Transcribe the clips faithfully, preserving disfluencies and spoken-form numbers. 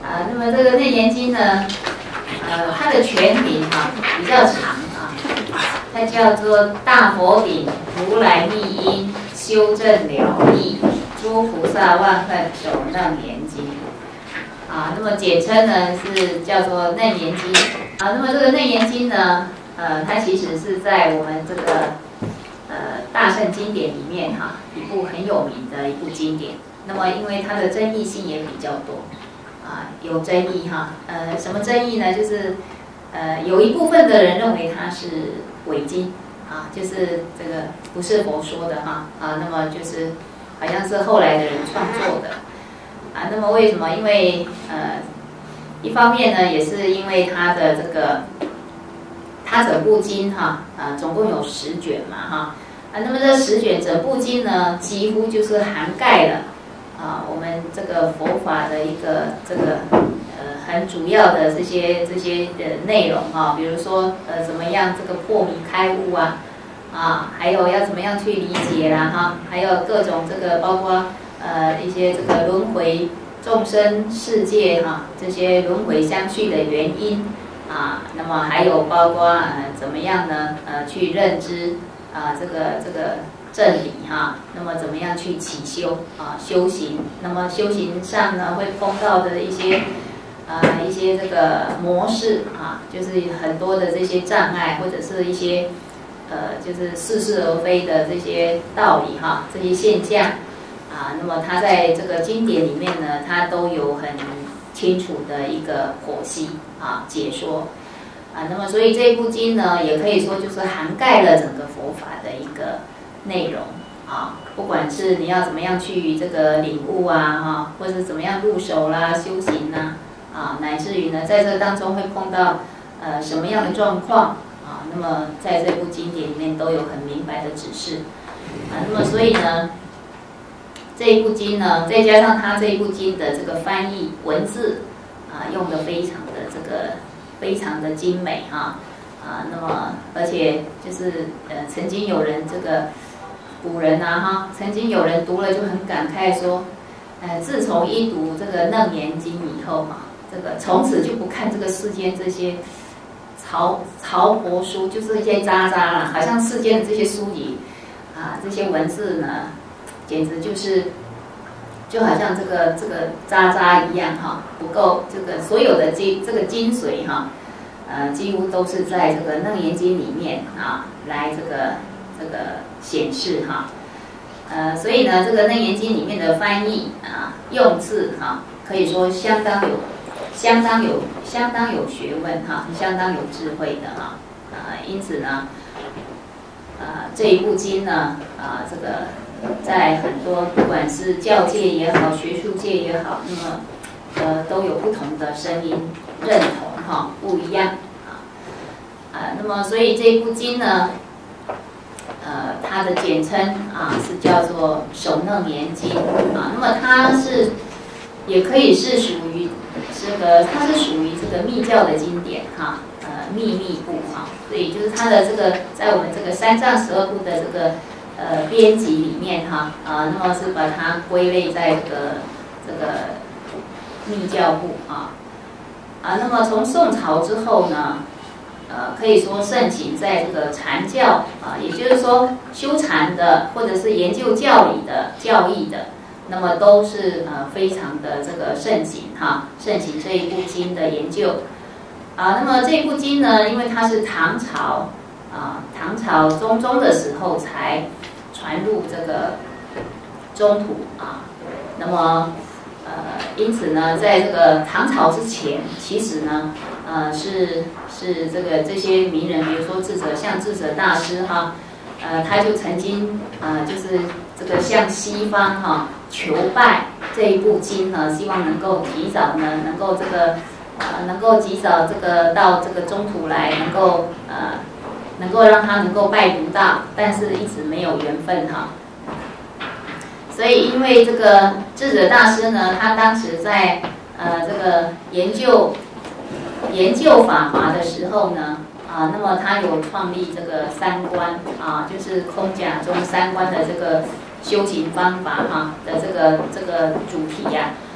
啊，那么这个《楞严经》呢，呃，它的全名哈、啊、比较长啊，它叫做《大佛顶如来密因修正了义诸菩萨万恨守楞严经》啊，那么简称呢是叫做《楞严经》啊。那么这个《楞严经》呢，呃，它其实是在我们这个呃大乘经典里面哈、啊，一部很有名的一部经典。那么因为它的争议性也比较多。啊，有争议哈，呃，什么争议呢？就是，呃，有一部分的人认为它是伪经，啊，就是这个不是佛说的哈，啊，那么就是好像是后来的人创作的，啊，那么为什么？因为呃，一方面呢，也是因为它的这个，它整部经哈，啊，总共有十卷嘛哈，啊，那么这十卷整部经呢，几乎就是涵盖了。啊，我们这个佛法的一个这个呃很主要的这些这些的内容啊，比如说呃怎么样这个破迷开悟啊，啊，还有要怎么样去理解啦哈，还有各种这个包括呃一些这个轮回众生世界哈、啊，这些轮回相续的原因啊，那么还有包括呃怎么样呢呃去认知啊这个这个。正理哈，那么怎么样去起修啊修行？那么修行上呢，会碰到的一些呃一些这个模式啊，就是很多的这些障碍，或者是一些呃就是似是而非的这些道理哈，这些现象啊，那么它在这个经典里面呢，它都有很清楚的一个剖析啊解说啊，那么所以这一部经呢，也可以说就是涵盖了整个佛法的一个。内容啊，不管是你要怎么样去这个领悟啊，哈，或者是怎么样入手啦、修行啦，啊，乃至于呢，在这当中会碰到呃什么样的状况啊，那么在这部经典里面都有很明白的指示啊，那么所以呢，这一部经呢，再加上它这一部经的这个翻译文字啊，用的非常的这个非常的精美哈啊，那么而且就是呃，曾经有人这个。古人啊哈，曾经有人读了就很感慨说，呃，自从一读这个《楞严经》以后嘛，这个从此就不看这个世间这些曹曹婆书，就是一些渣渣啦，好像世间的这些书籍啊，这些文字呢，简直就是就好像这个这个渣渣一样哈，不够这个所有的精这个精髓哈，呃，几乎都是在这个《楞严经》里面啊，来这个。这个显示哈，呃，所以呢，这个《楞严经》里面的翻译啊，用字哈、啊，可以说相当有、相当有、相当有学问哈、啊，相当有智慧的哈，啊，因此呢，啊，这一部经呢，啊，这个在很多不管是教界也好，学术界也好，那么呃都有不同的声音认同哈、啊，不一样啊，啊，那么所以这一部经呢。呃，它的简称啊是叫做《首楞严经》啊，那么它是也可以是属于这个，它是属于这个密教的经典哈，呃，秘密部哈，所以就是它的这个在我们这个三藏十二部的这个呃编辑里面哈啊，那么是把它归类在这个这个密教部啊啊，那么从宋朝之后呢？呃，可以说盛行在这个禅教啊，也就是说修禅的或者是研究教理的教义的，那么都是呃非常的这个盛行哈，盛行这一部经的研究啊。那么这一部经呢，因为它是唐朝啊，唐朝中宗的时候才传入这个中土啊，那么呃，因此呢，在这个唐朝之前，其实呢，呃是。是这个这些名人，比如说智者，像智者大师哈，呃，他就曾经呃，就是这个向西方哈求拜这一部经呢，希望能够提早呢，能够这个呃，能够及早这个到这个中土来，能够呃，能够让他能够拜读到，但是一直没有缘分哈。所以，因为这个智者大师呢，他当时在呃这个研究。研究法华的时候呢，啊，那么他有创立这个三观啊，就是空假中三观的这个修行方法哈、啊、的这个这个主题呀、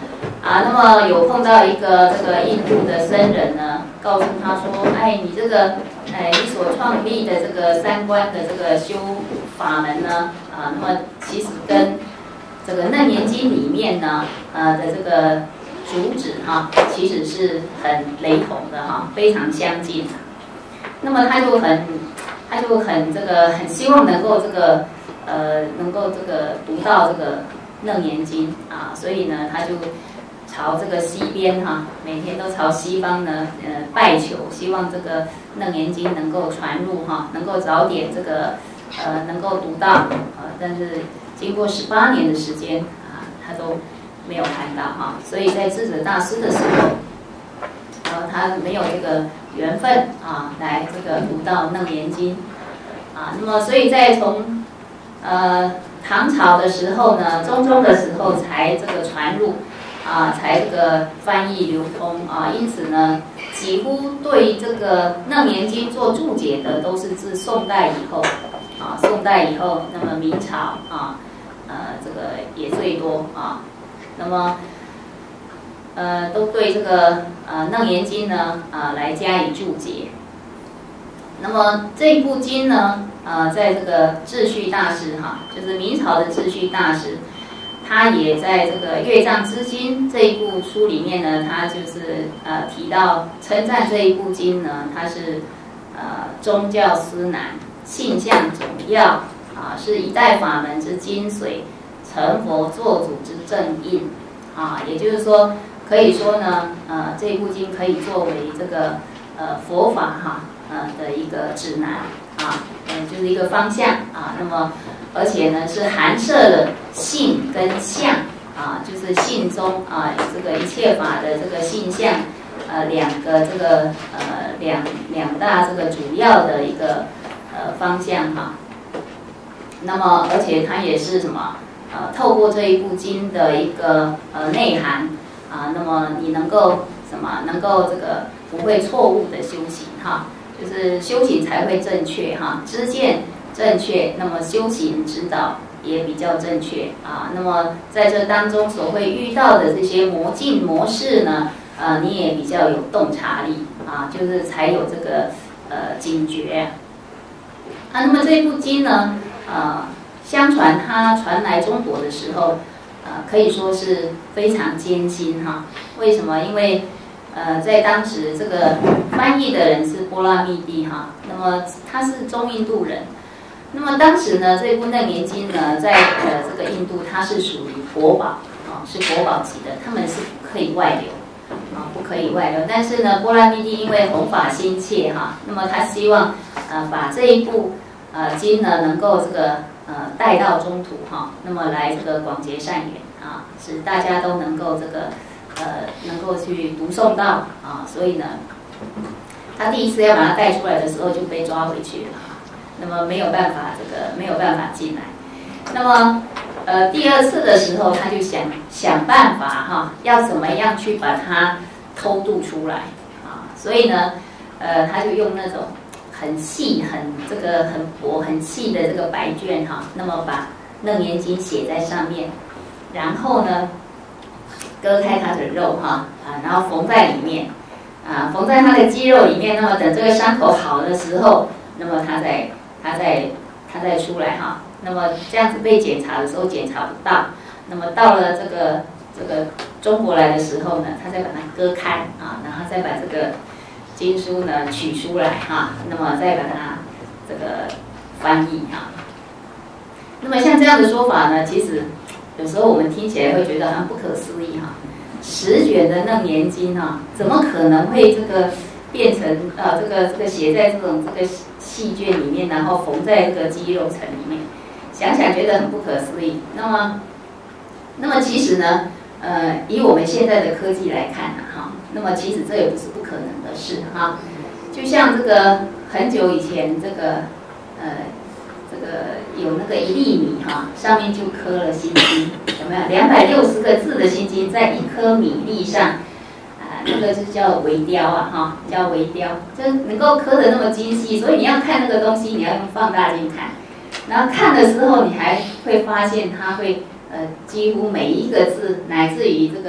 啊，那么有碰到一个这个印度的僧人呢，告诉他说，哎，你这个，哎，你所创立的这个三观的这个修法门呢，啊，那么其实跟这个《楞严经》里面呢，呃的这个主旨哈，其实是很雷同的哈，非常相近。那么他就很，他就很这个很希望能够这个呃能够这个读到这个《楞严经》啊，所以呢他就朝这个西边哈，每天都朝西方呢呃拜求，希望这个《楞严经》能够传入哈，能够早点这个呃能够读到啊，但是经过十八年的时间啊，他都没有看到哈，所以在智者大师的时候，呃他没有这个缘分啊，来这个读到《楞严经》啊，那么所以在从呃唐朝的时候呢，中宗的时候才这个传入。啊，才这个翻译流通啊，因此呢，几乎对这个《楞严经》做注解的都是自宋代以后，啊，宋代以后，那么明朝啊，呃，这个也最多啊，那么，呃，都对这个呃《楞严经》呢，啊，来加以注解。那么这部经呢，呃，在这个智旭大师哈，就是明朝的智旭大师。他也在这个《月藏之经》这一部书里面呢，他就是呃提到称赞这一部经呢，它是呃宗教司南，性相总要啊，是一代法门之精髓，成佛作主之正印啊，也就是说，可以说呢，呃这一部经可以作为这个呃佛法哈呃的一个指南啊，嗯就是一个方向啊，那么。而且呢，是含摄了性跟相啊，就是性中啊，这个一切法的这个性相，呃，两个这个呃两两大这个主要的一个呃方向哈。那么，而且它也是什么？呃，透过这一部经的一个呃内涵啊，那么你能够什么？能够这个不会错误的修行哈，就是修行才会正确哈，知见。正确，那么修行指导也比较正确啊。那么在这当中所会遇到的这些魔境模式呢，呃，你也比较有洞察力啊，就是才有这个呃警觉。啊，那么这部经呢，呃，相传它传来中国的时候，呃，可以说是非常艰辛哈。为什么？因为呃，在当时这个翻译的人是波拉密帝哈，那么他是中印度人。那么当时呢，这部《楞严经》呢，在呃这个印度，它是属于国宝啊，是国宝级的，他们是不可以外流啊，不可以外流。但是呢，波拉密帝因为弘法心切哈，那么他希望呃把这一部呃经呢，能够这个呃带到中土哈，那么来这个广结善缘啊，使大家都能够这个呃能够去读诵到啊，所以呢，他第一次要把它带出来的时候就被抓回去了。那么没有办法，这个没有办法进来。那么，呃，第二次的时候，他就想想办法哈，要怎么样去把它偷渡出来啊？所以呢，呃，他就用那种很细、很这个很薄、很细的这个白绢哈，那么把《楞严经》写在上面，然后呢，割开它的肉哈啊，然后缝在里面啊，缝在它的肌肉里面。那么等这个伤口好的时候，那么它再它再它再出来哈。那么这样子被检查的时候检查不到，那么到了这个这个中国来的时候呢，他再把它割开啊，然后再把这个经书呢取出来哈，那么再把它这个翻译哈。那么像这样的说法呢，其实有时候我们听起来会觉得很不可思议哈。十卷的《楞严经》哈，怎么可能会这个变成呃这个这个写在这种这个细卷里面，然后缝在这个肌肉层里面？想想觉得很不可思议。那么，那么其实呢，呃，以我们现在的科技来看呢，哈，那么其实这也不是不可能的事哈。就像这个很久以前，这个呃，这个有那个一粒米哈，上面就刻了心经，有没有？两百六十个字的心经在一颗米粒上，啊、呃，那个就叫微雕啊，哈，叫微雕，就能够刻得那么精细，所以你要看那个东西，你要用放大镜看。然后看的时候，你还会发现它会呃几乎每一个字，乃至于这个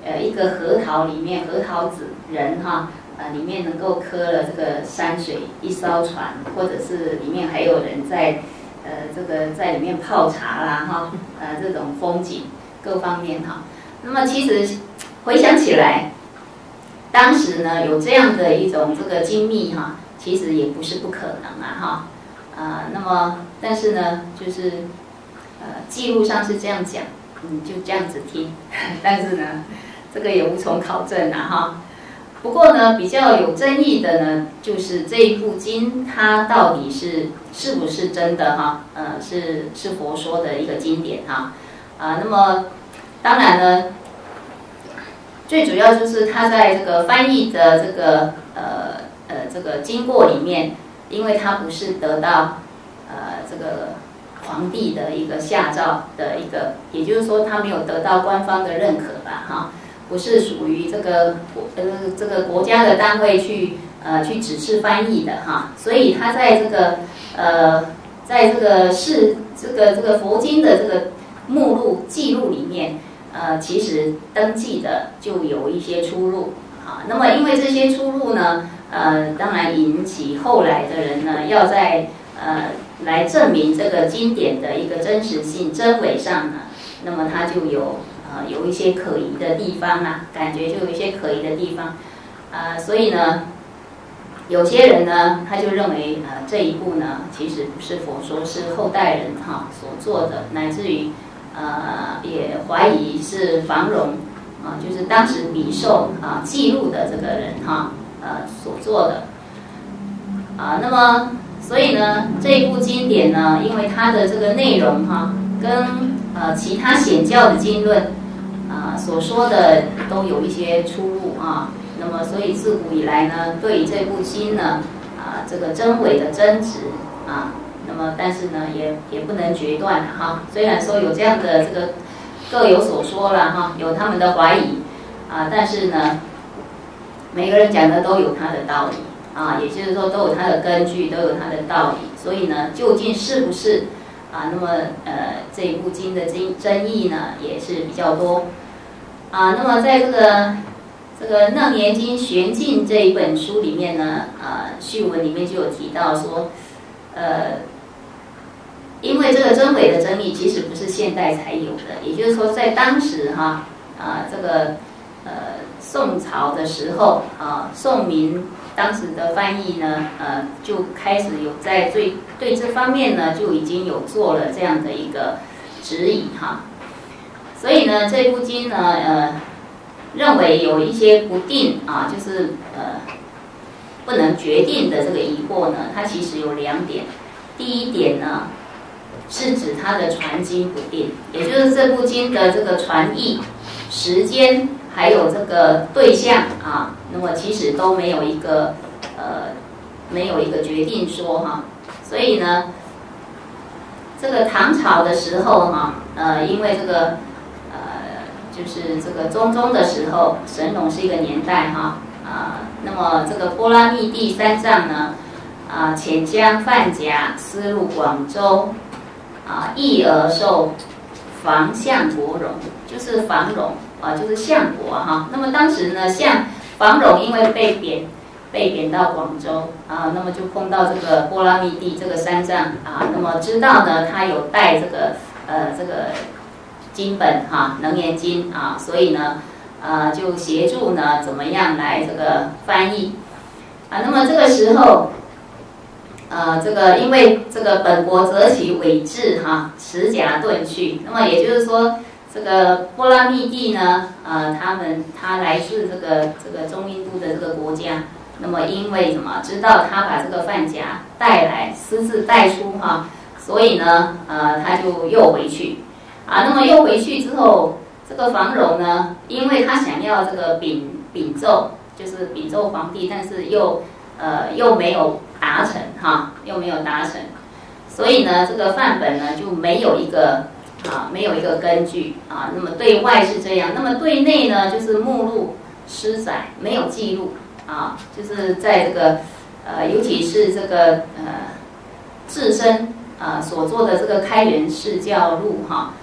呃一个核桃里面核桃子人哈，呃里面能够刻了这个山水一艘船，或者是里面还有人在呃这个在里面泡茶啦哈，呃这种风景各方面哈。那么其实回想起来，当时呢有这样的一种这个精密哈，其实也不是不可能啊哈。呃那么但是呢就是呃记录上是这样讲。嗯，就这样子听，但是呢，这个也无从考证啊哈。不过呢，比较有争议的呢，就是这一部经它到底是是不是真的哈？呃，是是佛说的一个经典哈。啊，那么当然呢，最主要就是它在这个翻译的这个呃呃这个经过里面，因为它不是得到呃这个。皇帝的一个下诏的一个，也就是说他没有得到官方的认可吧，哈，不是属于这个国呃这个国家的单位去呃去指示翻译的哈，所以他在这个呃在这个是这个这个佛经的这个目录记录里面，呃其实登记的就有一些出入啊。那么因为这些出入呢，呃当然引起后来的人呢要在呃。来证明这个经典的一个真实性、真伪上呢，那么它就有呃有一些可疑的地方啊，感觉就有一些可疑的地方，呃，所以呢，有些人呢他就认为呃这一部呢其实不是佛说，是后代人哈所做的，乃至于呃也怀疑是房荣啊，就是当时笔受啊记录的这个人哈呃所做的啊，那么。所以呢，这一部经典呢，因为它的这个内容哈，跟呃其他显教的经论啊、呃、所说的都有一些出入啊。那么，所以自古以来呢，对于这部经呢啊、呃、这个真伪的争执啊，那么但是呢也也不能决断哈。虽然说有这样的这个各有所说了哈，有他们的怀疑啊，但是呢，每个人讲的都有他的道理。啊，也就是说都有它的根据，都有它的道理，所以呢，究竟是不是啊？那么呃，这一部经的争争议呢，也是比较多啊。那么在这个这个《楞严经玄镜》这一本书里面呢，啊，序文里面就有提到说，呃，因为这个真伪的争议其实不是现代才有的，也就是说在当时哈啊，这个呃宋朝的时候啊，宋明。当时的翻译呢，呃，就开始有在对对这方面呢，就已经有做了这样的一个指引哈。所以呢，这部经呢，呃，认为有一些不定啊，就是呃不能决定的这个疑惑呢，它其实有两点。第一点呢，是指它的传经不定，也就是这部经的这个传译时间。还有这个对象啊，那么其实都没有一个呃，没有一个决定说哈，所以呢，这个唐朝的时候哈，呃，因为这个呃，就是这个中宗的时候，神农是一个年代哈啊，那么这个波拉密第三藏呢啊，遣将范甲私入广州啊，诣而受房相国荣，就是房荣。啊，就是相国哈。那么当时呢，像房荣因为被贬，被贬到广州啊，那么就碰到这个波拉密第这个三藏啊，那么知道呢，他有带这个呃这个经本哈，《楞严经》啊，所以呢，呃就协助呢怎么样来这个翻译啊。那么这个时候，呃，这个因为这个本国择其伪志哈，持甲遁去，那么也就是说。这个波拉密第呢，呃，他们他来自这个这个中印度的这个国家，那么因为什么？知道他把这个范甲带来，私自带出哈，所以呢，呃，他就又回去，啊，那么又回去之后，这个房荣呢，因为他想要这个禀禀奏，就是禀奏皇帝，但是又呃又没有达成哈，又没有达成，所以呢，这个范本呢就没有一个。啊，没有一个根据啊。那么对外是这样，那么对内呢，就是目录失载，没有记录啊。就是在这个呃，尤其是这个呃自身啊所做的这个开元释教录哈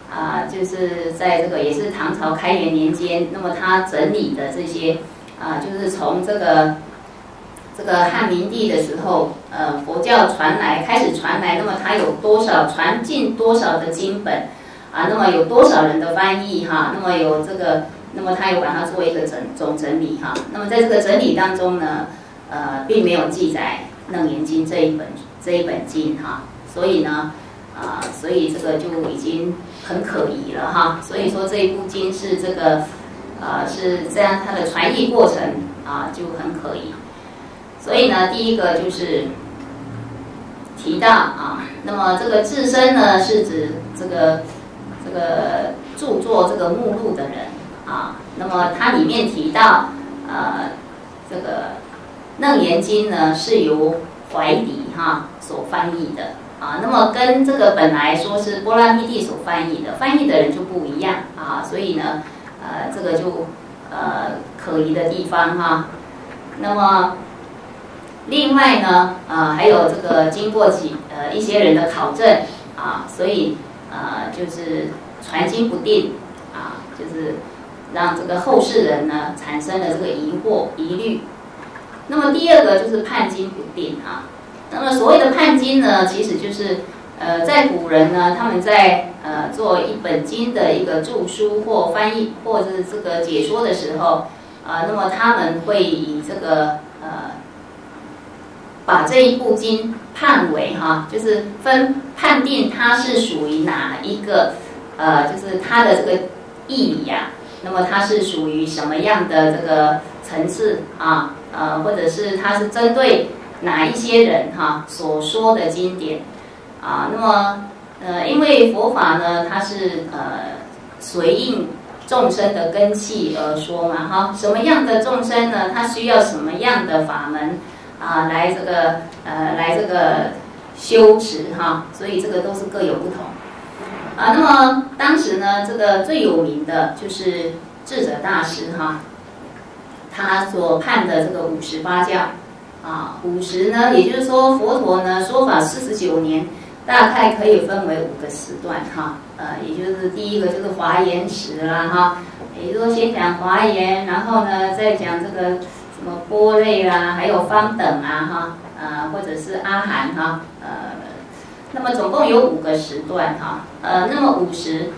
啊、呃，就是在这个也是唐朝开元年间，那么他整理的这些啊、呃，就是从这个这个汉明帝的时候，呃，佛教传来开始传来，那么它有多少传进多少的经本啊？那么有多少人的翻译哈？那么有这个，那么他有把它做一个整总整理哈。那么在这个整理当中呢，呃，并没有记载《楞严经》这一本这一本经哈，所以呢。啊，所以这个就已经很可疑了哈。所以说这一部经是这个，呃，是这样它的传译过程啊就很可疑。所以呢，第一个就是提到啊，那么这个自身呢是指这个这个著作这个目录的人啊，那么它里面提到呃这个《楞严经》呢是由怀理哈所翻译的。啊，那么跟这个本来说是波拉密帝所翻译的，翻译的人就不一样啊，所以呢，呃，这个就呃可疑的地方哈。那么另外呢，呃，还有这个经过几呃一些人的考证啊，所以呃就是传经不定啊，就是让这个后世人呢产生了这个疑惑疑虑。那么第二个就是判经不定啊。那么所谓的判经呢，其实就是，呃，在古人呢，他们在呃做一本经的一个著书或翻译或者是这个解说的时候，啊、呃，那么他们会以这个呃，把这一部经判为哈，就是分判定它是属于哪一个，呃，就是它的这个义理呀、啊，那么它是属于什么样的这个层次啊，呃，或者是它是针对哪一些人哈、啊、所说的经典啊？那么呃，因为佛法呢，它是呃随应众生的根器而说嘛哈。什么样的众生呢？他需要什么样的法门啊？来这个呃来这个修持哈。所以这个都是各有不同啊。那么当时呢，这个最有名的就是智者大师哈，他所判的这个五十八教。啊，五十呢，也就是说佛陀呢说法四十九年，大概可以分为五个时段哈。呃，也就是第一个就是华严时啦哈，也就是说先讲华严，然后呢再讲这个什么般若啦，还有方等啊哈，呃或者是阿含哈，呃，那么总共有五个时段哈。呃，那么五十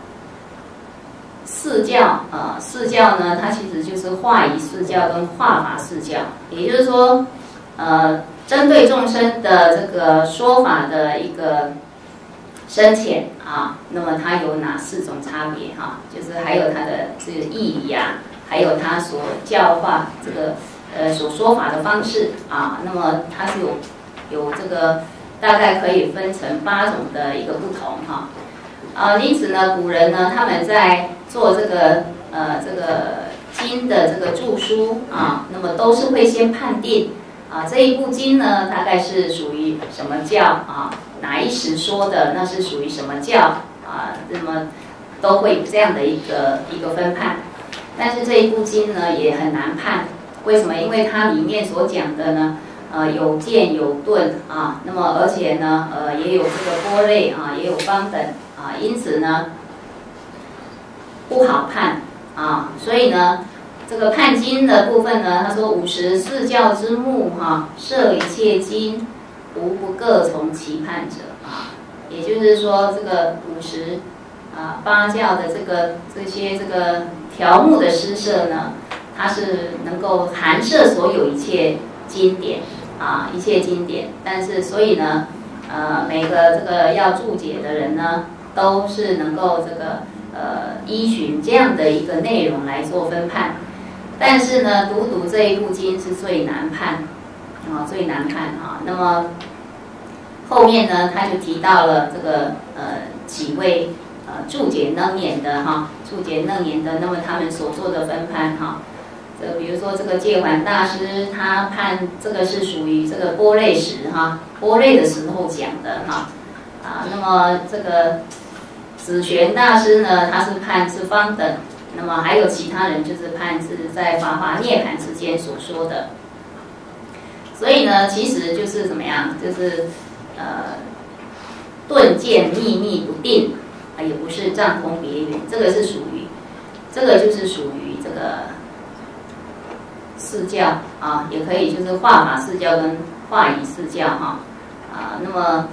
四教，呃，四教呢，它其实就是化仪四教跟化法四教，也就是说，呃，针对众生的这个说法的一个深浅啊，那么它有哪四种差别哈、啊？就是还有它的这个义理啊，还有它所教化这个呃所说法的方式啊，那么它是有有这个大概可以分成八种的一个不同哈。啊，因此呢，古人呢他们在做这个呃这个经的这个著书啊，那么都是会先判定啊这一部经呢大概是属于什么教啊，哪一时说的那是属于什么教啊，那么都会有这样的一个一个分判。但是这一部经呢也很难判，为什么？因为它里面所讲的呢，呃有剑有盾啊，那么而且呢呃也有这个般若啊，也有方等啊，因此呢不好判啊，所以呢，这个判经的部分呢，他说五十四教之目哈，摄一切经，无不各从其判者啊，也就是说这个五十啊八教的这个这些这个条目的施设呢，它是能够含摄所有一切经典啊，一切经典，但是所以呢，呃，每个这个要注解的人呢，都是能够这个。呃，依循这样的一个内容来做分判，但是呢，独读这一部经是最难判啊，最难判啊。那么后面呢，他就提到了这个呃几位呃注解楞严的哈，注解楞严的，那么他们所做的分判哈，这比如说这个戒缓大师，他判这个是属于这个般若时哈，般若的时候讲的哈啊，那么这个。紫玄大师呢，他是判是方等，那么还有其他人就是判是在法华涅槃之间所说的。所以呢，其实就是怎么样，就是呃顿渐秘密不定啊，也不是藏通别圆，这个是属于，这个就是属于这个四教啊，也可以就是化法四教跟化以四教哈啊，那么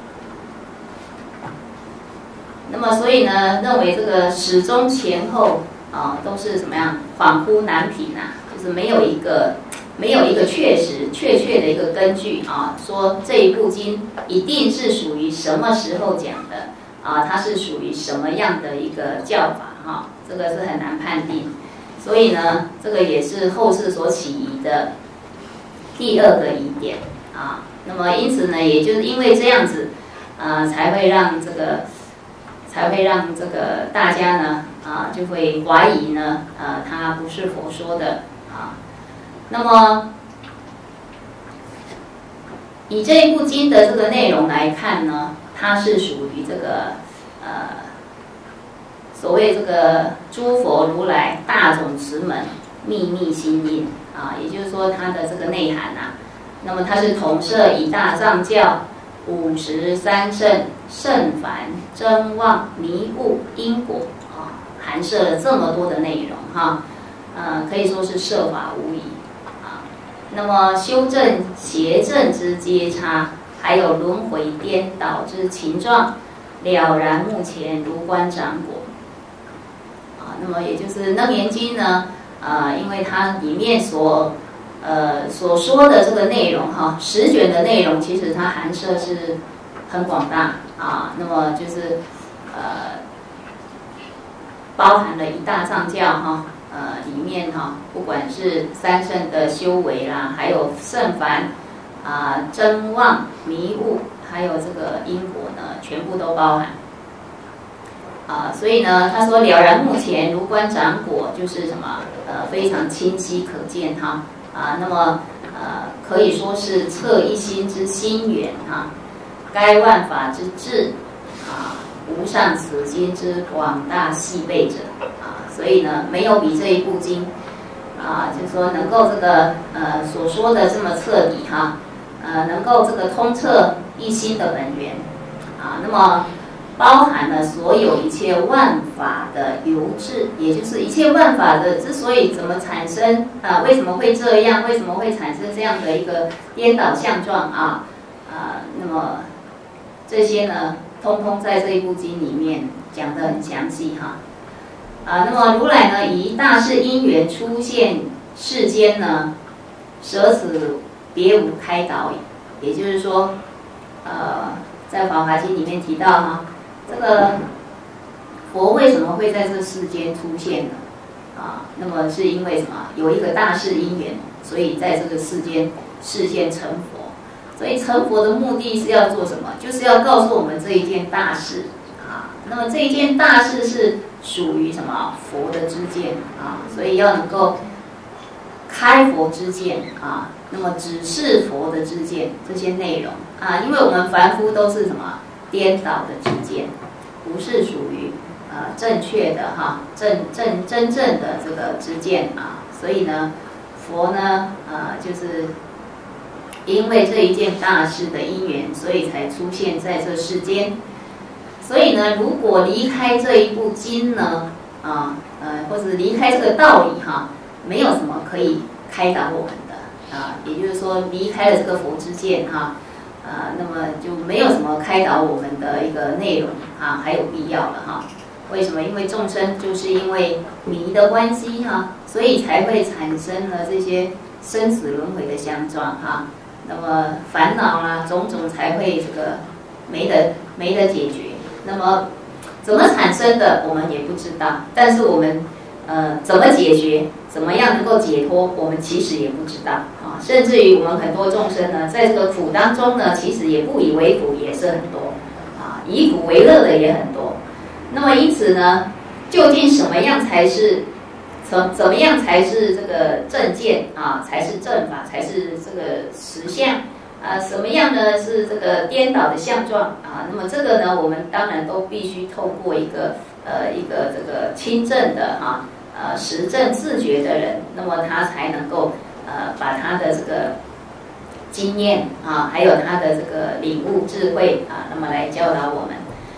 那么所以呢，认为这个始终前后啊都是什么样恍惚难品啊，就是没有一个。没有一个确实确切的一个根据啊，说这一部经一定是属于什么时候讲的啊，它是属于什么样的一个教法哈、啊，这个是很难判定。所以呢，这个也是后世所起疑的第二个疑点啊。那么因此呢，也就是因为这样子啊，才会让这个才会让这个大家呢啊就会怀疑呢，呃，它不是佛说的啊。那么，以这一部经的这个内容来看呢，它是属于这个呃所谓这个诸佛如来大总持门秘密心印啊，也就是说它的这个内涵啊，那么它是统摄以大藏教五十三圣圣凡真妄迷悟因果啊，含摄了这么多的内容哈，呃，可以说是摄法无疑。那么修正邪正之阶差，还有轮回颠倒之情状，了然目前如观掌果。啊，那么也就是《楞严经》呢，啊、呃，因为它里面所呃所说的这个内容哈，十卷的内容其实它含摄是很广大啊，那么就是呃包含了一大藏教哈。呃，里面哈、啊，不管是三圣的修为啦，还有圣凡啊、呃、真妄迷悟，还有这个因果呢，全部都包含。啊、呃，所以呢，他说了然目前如观掌果，就是什么呃非常清晰可见哈啊，那么呃可以说是测一心之心源哈，该万法之智啊，无上此经之广大细备者啊。所以呢，没有比这一部经啊，就是说能够这个呃所说的这么彻底哈，呃，能够这个通彻一心的本源啊，那么包含了所有一切万法的由致，也就是一切万法的之所以怎么产生啊，为什么会这样，为什么会产生这样的一个颠倒相状啊啊，那么这些呢，通通在这一部经里面讲得很详细哈。啊，那么如来呢，以大事因缘出现世间呢，舍此别无开导，也就是说，呃，在《法华经》里面提到哈，这个佛为什么会在这世间出现呢？啊，那么是因为什么？有一个大事因缘，所以在这个世间示现成佛。所以成佛的目的是要做什么？就是要告诉我们这一件大事。那么这一件大事是属于什么佛的知见啊？所以要能够开佛知见啊，那么指示佛的知见这些内容啊，因为我们凡夫都是什么颠倒的知见，不是属于呃正确的哈正正真正的这个知见啊，所以呢，佛呢呃就是因为这一件大事的因缘，所以才出现在这世间。所以呢，如果离开这一部经呢，啊，呃，或者离开这个道理哈，没有什么可以开导我们的啊，也就是说，离开了这个佛之见哈，啊，那么就没有什么开导我们的一个内容啊，还有必要了哈。为什么？因为众生就是因为迷的关系哈，所以才会产生了这些生死轮回的相状哈。那么烦恼啦，种种才会这个没得没得解决。那么怎么产生的，我们也不知道。但是我们呃怎么解决，怎么样能够解脱，我们其实也不知道啊。甚至于我们很多众生呢，在这个苦当中呢，其实也不以为苦，也是很多啊，以苦为乐的也很多。那么因此呢，究竟什么样才是怎怎么样才是这个正见啊，才是正法，才是这个实相？啊，什么样呢？是这个颠倒的相状啊？那么这个呢，我们当然都必须透过一个呃一个这个亲证的哈呃实证自觉的人，那么他才能够呃把他的这个经验啊，还有他的这个领悟智慧啊，那么来教导我们。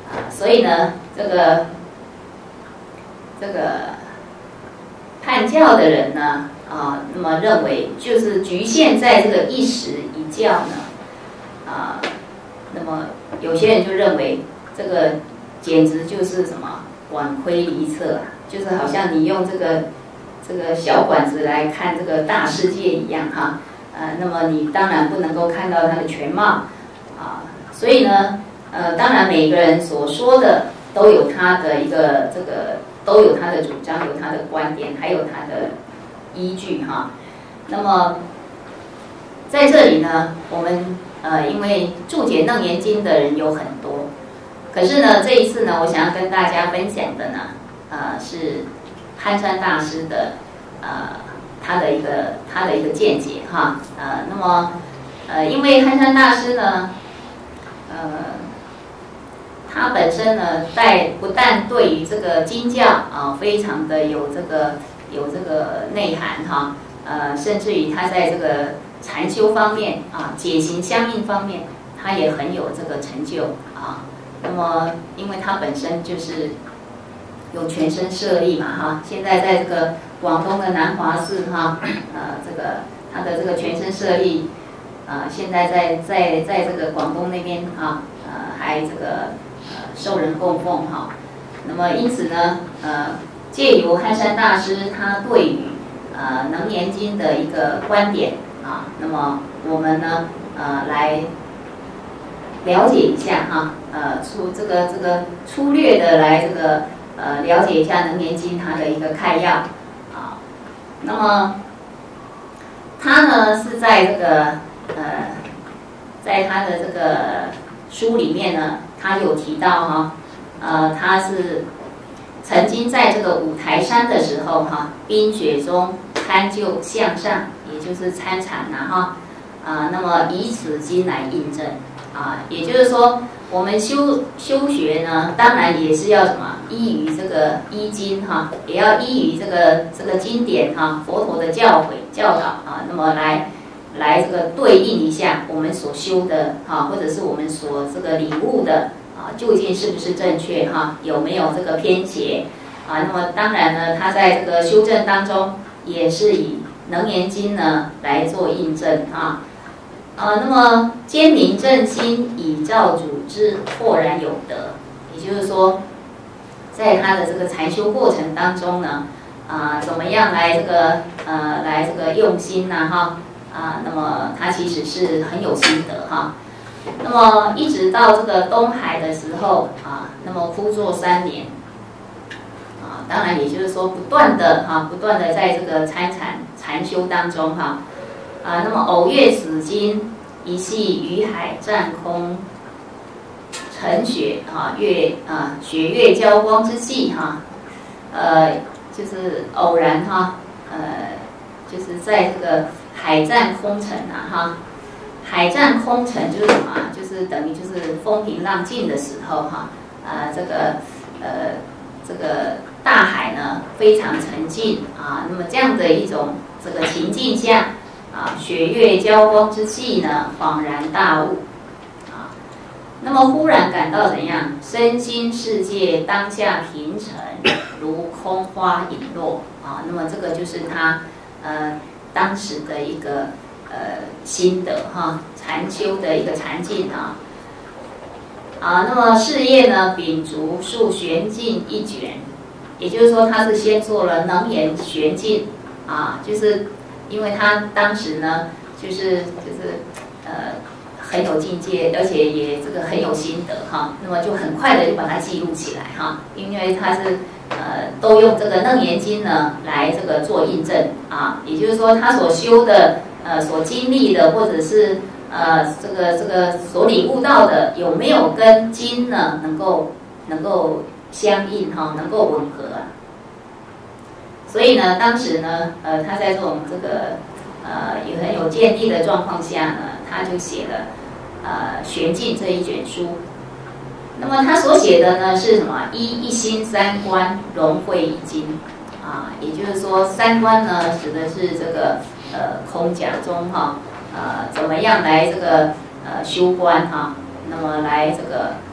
啊，所以呢，这个这个叛教的人呢，啊，那么认为就是局限在这个一时一教呢，啊，那么有些人就认为这个简直就是什么管窥离测，就是好像你用这个这个小管子来看这个大世界一样哈，呃，那么你当然不能够看到它的全貌啊，所以呢，呃，当然每个人所说的都有他的一个这个都有他的主张，有他的观点，还有他的依据哈。那么在这里呢，我们呃因为注解《楞严经》的人有很多，可是呢这一次呢，我想要跟大家分享的呢，呃是憨山大师的呃他的一个他的一个见解哈。呃，那么呃因为憨山大师呢，呃他本身呢，在不但对于这个经教啊，非常的有这个有这个内涵哈，呃，甚至于他在这个禅修方面啊，解行相应方面，他也很有这个成就啊。那么，因为他本身就是有全身舍利嘛哈，现在在这个广东的南华寺哈，呃，这个他的这个全身舍利啊，现在在在在这个广东那边啊，呃，还这个。受人供奉哈，那么因此呢，呃，借由憨山大师他对于呃《楞严经》的一个观点啊，那么我们呢，呃，来了解一下哈，呃，粗这个这个粗略的来这个呃了解一下《楞严经》它的一个概要啊，那么他呢是在这个呃，在他的这个书里面呢。他有提到哈，呃，他是曾经在这个五台山的时候哈，冰雪中参就向上，也就是参禅呐哈，啊，那么以此经来印证啊，也就是说，我们修修学呢，当然也是要什么依于这个依经哈，也要依于这个这个经典哈，佛陀的教诲教导啊，那么来。来这个对应一下我们所修的哈，或者是我们所这个领悟的啊，究竟是不是正确哈？有没有这个偏斜啊？那么当然呢，他在这个修正当中也是以《楞严经》呢来做印证啊。啊，那么坚明正心，以照主之，豁然有得。也就是说，在他的这个禅修过程当中呢，啊，怎么样来这个呃来这个用心呐哈？啊，那么他其实是很有心得哈。那么一直到这个东海的时候啊，那么枯坐三年啊，当然也就是说不断的哈，不断的在这个参禅禅修当中哈啊，那么偶阅此经，一系于海占空，晨雪啊月啊雪月交光之际哈，呃，就是偶然哈，呃，就是在这个。海占空城啊，哈，海占空城就是什么啊？就是等于就是风平浪静的时候哈，啊，这个呃这个大海呢非常沉静啊，那么这样的一种这个情境下啊，雪月交光之际呢，恍然大悟啊，那么忽然感到怎样？身心世界当下平沉，如空花影落啊，那么这个就是他呃。当时的一个呃心得哈，禅修的一个禅境啊，啊，那么事业呢，秉烛数玄镜一卷，也就是说他是先做了能言玄镜啊，就是因为他当时呢，就是就是呃很有境界，而且也这个很有心得哈，那么就很快的就把它记录起来哈，因为他是。呃，都用这个《楞严经》呢来这个做印证啊，也就是说，他所修的、呃所经历的，或者是呃这个这个所领悟到的，有没有跟经呢能够能够相应哈，能够吻合啊？所以呢，当时呢，呃，他在这种这个呃也很有见地的状况下呢，他就写了呃《玄镜》这一卷书。那么他所写的呢是什么？一一心三观融会一经啊，也就是说三观呢指的是这个呃空假中哈，呃怎么样来这个呃修观哈，那么来这个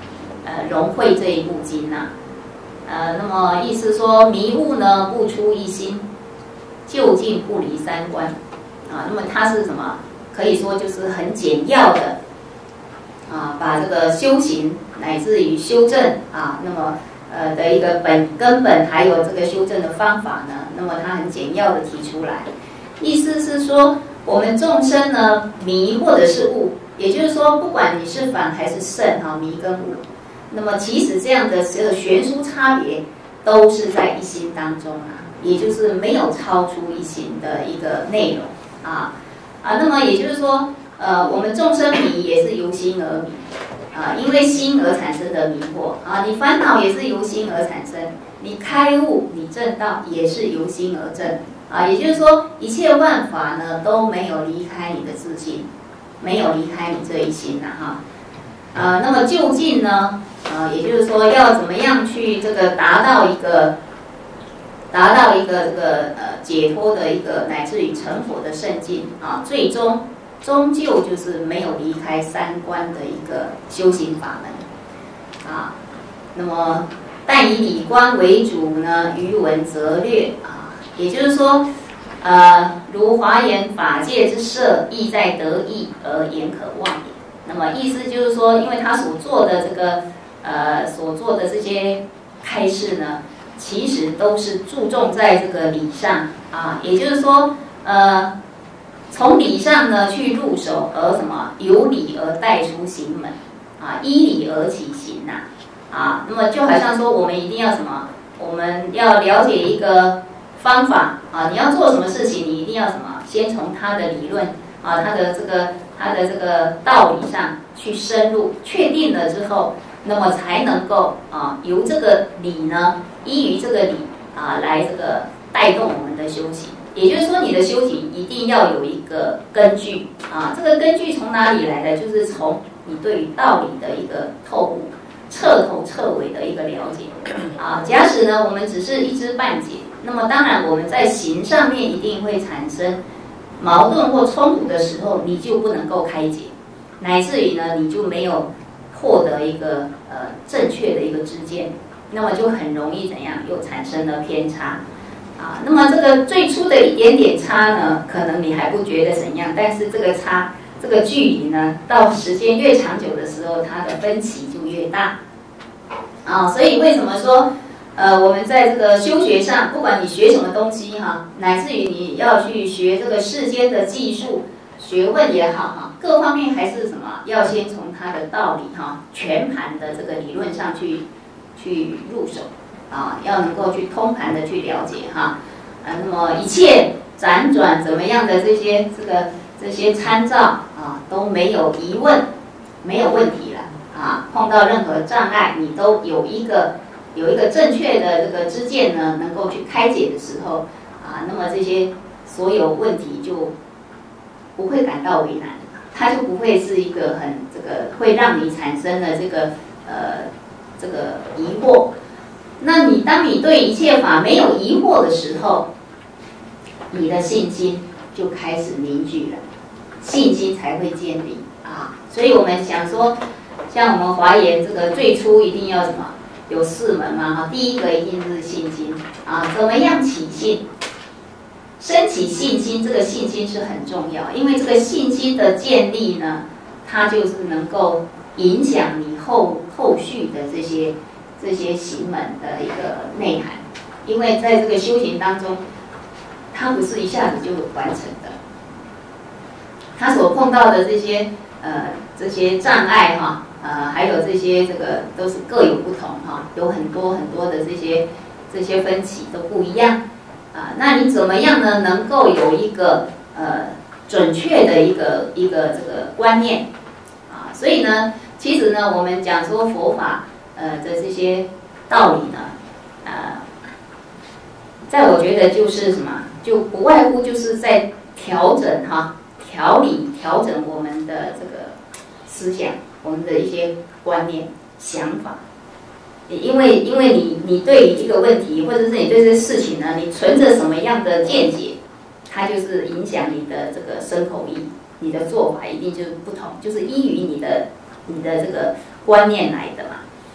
呃融会这一部经呐、啊。呃，那么意思说迷悟呢不出一心，究竟不离三观啊。那么它是什么？可以说就是很简要的啊，把这个修行乃至于修正啊，那么呃的一个本根本，还有这个修正的方法呢，那么它很简要的提出来。意思是说，我们众生呢迷或者是悟，也就是说，不管你是凡还是圣哈，迷跟悟，那么其实这样的这个悬殊差别都是在一心当中啊，也就是没有超出一心的一个内容啊啊。那么也就是说，呃，我们众生迷也是由心而迷啊，因为心而产生的迷惑啊，你烦恼也是由心而产生，你开悟、你正道也是由心而正啊。也就是说，一切万法呢都没有离开你的自信，没有离开你这一心呐哈。啊，那么究竟呢？啊，也就是说，要怎么样去这个达到一个达到一个这个呃解脱的一个乃至于成佛的圣境啊，最终终究就是没有离开三观的一个修行法门啊。那么，但以理观为主呢，余文则略啊，也就是说，呃，如华严法界之摄，意在得意而言可忘也。那么意思就是说，因为他所做的这个呃所做的这些开示呢，其实都是注重在这个理上啊，也就是说，呃，从理上呢去入手，而什么由理而带出行门啊，依理而起行呐啊。那么就好像说，我们一定要什么？我们要了解一个方法啊，你要做什么事情，你一定要什么？先从他的理论啊，他的这个他的这个道理上去深入确定了之后，那么才能够啊由这个理呢，依于这个理啊来这个带动我们的修行。也就是说，你的修行一定要有一个根据啊，这个根据从哪里来的？就是从你对于道理的一个透悟、彻头彻尾的一个了解啊。假使呢，我们只是一知半解，那么当然我们在行上面一定会产生矛盾或冲突的时候，你就不能够开解，乃至于呢，你就没有获得一个呃正确的一个知见，那么就很容易怎样，又产生了偏差。啊，那么这个最初的一点点差呢，可能你还不觉得怎样，但是这个差，这个距离呢，到时间越长久的时候，它的分歧就越大。啊，所以为什么说，呃，我们在这个修学上，不管你学什么东西哈，乃至于你要去学这个世间的技术、学问也好哈，各方面还是什么，要先从它的道理哈，全盘的这个理论上去去入手。啊，要能够去通盘的去了解哈，啊，那么一切辗转怎么样的这些这个这些参照啊，都没有疑问，没有问题了啊。碰到任何障碍，你都有一个有一个正确的这个知见呢，能够去开解的时候啊，那么这些所有问题就不会感到为难，它就不会是一个很这个会让你产生了这个呃这个疑惑。那你当你对一切法没有疑惑的时候，你的信心就开始凝聚了，信心才会建立啊。所以我们想说，像我们华严这个最初一定要什么？有四门嘛哈。第一个一定是信心啊，怎么样起信？升起信心，这个信心是很重要，因为这个信心的建立呢，它就是能够影响你后后续的这些。这些行门的一个内涵，因为在这个修行当中，它不是一下子就完成的，他所碰到的这些呃这些障碍哈，呃还有这些这个都是各有不同哈，有很多很多的这些这些分歧都不一样啊。那你怎么样呢？能够有一个呃准确的一个一个这个观念啊？所以呢，其实呢，我们讲说佛法。呃的这些道理呢，呃，在我觉得就是什么，就不外乎就是在调整哈，调理调整我们的这个思想，我们的一些观念想法。因为因为你你对于一个问题，或者是你对这事情呢，你存着什么样的见解，它就是影响你的这个身口意，你的做法一定就是不同，就是依于你的你的这个观念来的嘛。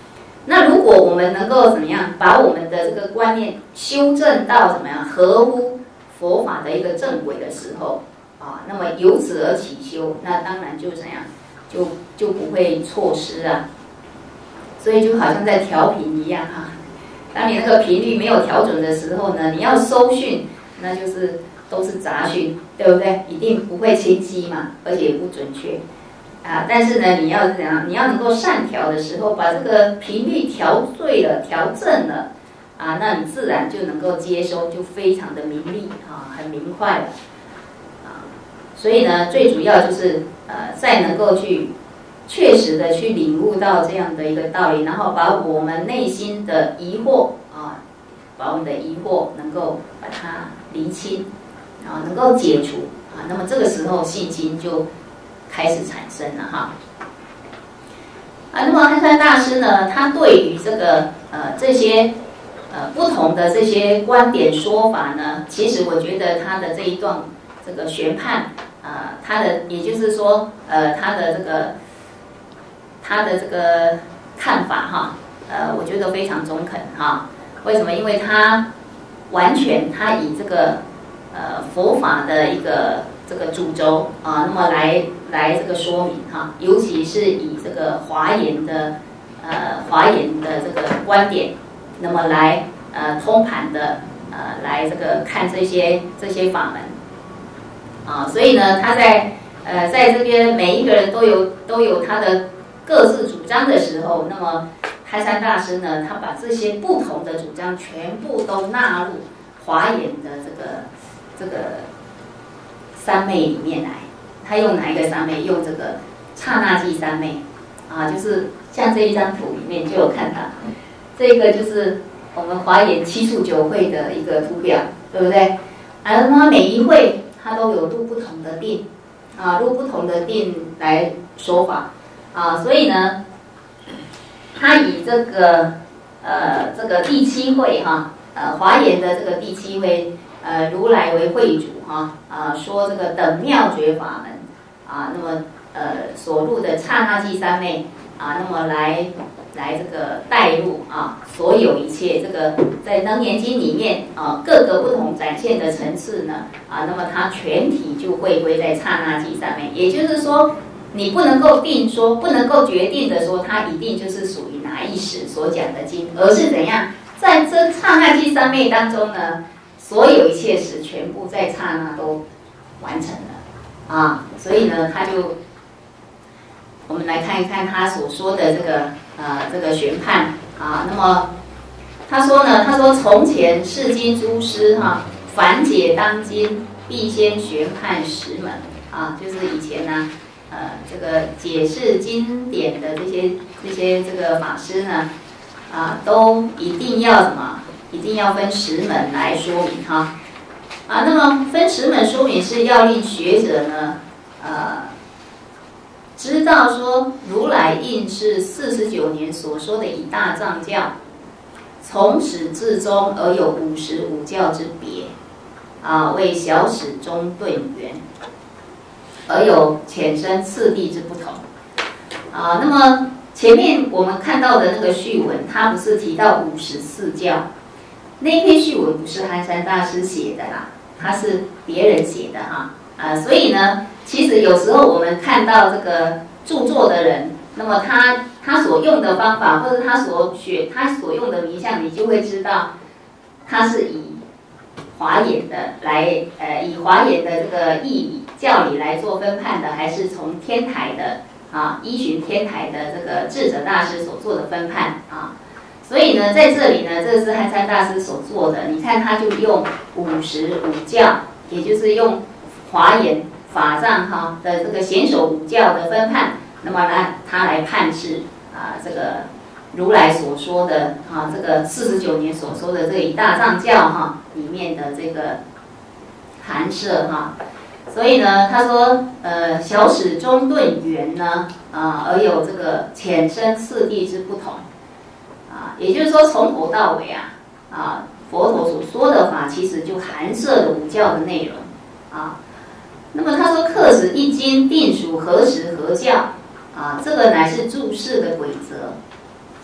那如果我们能够怎么样，把我们的这个观念修正到怎么样合乎佛法的一个正轨的时候，啊，那么由此而起修，那当然就怎样，就就不会错失啊。所以就好像在调频一样哈、啊，当你那个频率没有调准的时候呢，你要收讯，那就是都是杂讯，对不对？一定不会清晰嘛，而且也不准确。啊，但是呢，你要怎样？你要能够善调的时候，把这个频率调对了、调正了，啊，那你自然就能够接收，就非常的明利啊，很明快了，啊，所以呢，最主要就是呃，再能够去确实的去领悟到这样的一个道理，然后把我们内心的疑惑啊，把我们的疑惑能够把它厘清，啊，能够解除啊，那么这个时候信心就开始产生了哈。啊，那么憨山大师呢，他对于这个呃这些呃不同的这些观点说法呢，其实我觉得他的这一段这个宣判，呃，他的也就是说呃他的这个他的这个看法哈，呃，我觉得非常中肯哈。为什么？因为他完全他以这个呃佛法的一个这个主轴啊，那么来来这个说明哈，尤其是以这个华严的呃华严的这个观点，那么来呃通盘的呃来这个看这些这些法门啊，所以呢，他在呃在这边每一个人都有都有他的各自主张的时候，那么憨山大师呢，他把这些不同的主张全部都纳入华严的这个这个三昧里面来。他用哪一个三昧？用这个刹那即三昧啊，就是像这一张图里面就有看到，这个就是我们华严七术九会的一个图表，对不对？而它每一会它都有入不同的定啊，入不同的定来说法啊，所以呢，他以这个呃这个第七会哈，呃华严的这个第七会。呃，如来为会主哈，啊，说这个等妙觉法门啊，那么呃所入的刹那即三昧啊，那么来来这个带入啊，所有一切这个在楞严经里面啊各个不同展现的层次呢啊，那么它全体就会归在刹那即三昧，也就是说，你不能够定说，不能够决定的说，它一定就是属于哪一时所讲的经，而是怎样，在这刹那即三昧当中呢？所有一切时全部在刹那都完成了啊，所以呢，他就我们来看一看他所说的这个呃这个宣判啊。那么他说呢，他说从前世经诸师哈，凡解当今，必先宣判十门啊，就是以前呢呃这个解释经典的这些这些这个法师呢啊，都一定要什么？一定要分十门来说明哈，啊，那么分十门说明是要令学者呢，呃，知道说如来应是四十九年所说的一大藏教，从始至终而有五十五教之别，啊，为小始中顿圆，而有浅深次第之不同，啊，那么前面我们看到的那个序文，它不是提到五十四教。那篇序文不是憨山大师写的啦，他是别人写的哈啊，所以呢，其实有时候我们看到这个著作的人，那么他他所用的方法，或者他所学他所用的名相，你就会知道他是以华严的来呃以华严的这个义理教理来做分判的，还是从天台的啊依循天台的这个智者大师所做的分判啊。所以呢，在这里呢，这是憨山大师所做的。你看，他就用五十五教，也就是用华严法藏哈的这个显手五教的分判，那么呢，他来判释啊这个如来所说的啊这个四十九年所说的这个一大藏教哈里面的这个含摄哈。所以呢，他说呃小始中顿圆呢啊，而有这个浅深次第之不同。啊，也就是说，从头到尾啊，啊，佛陀所说的法，其实就含摄了五教的内容啊。那么他说，刻使一经定属何时何教啊，这个乃是注释的规则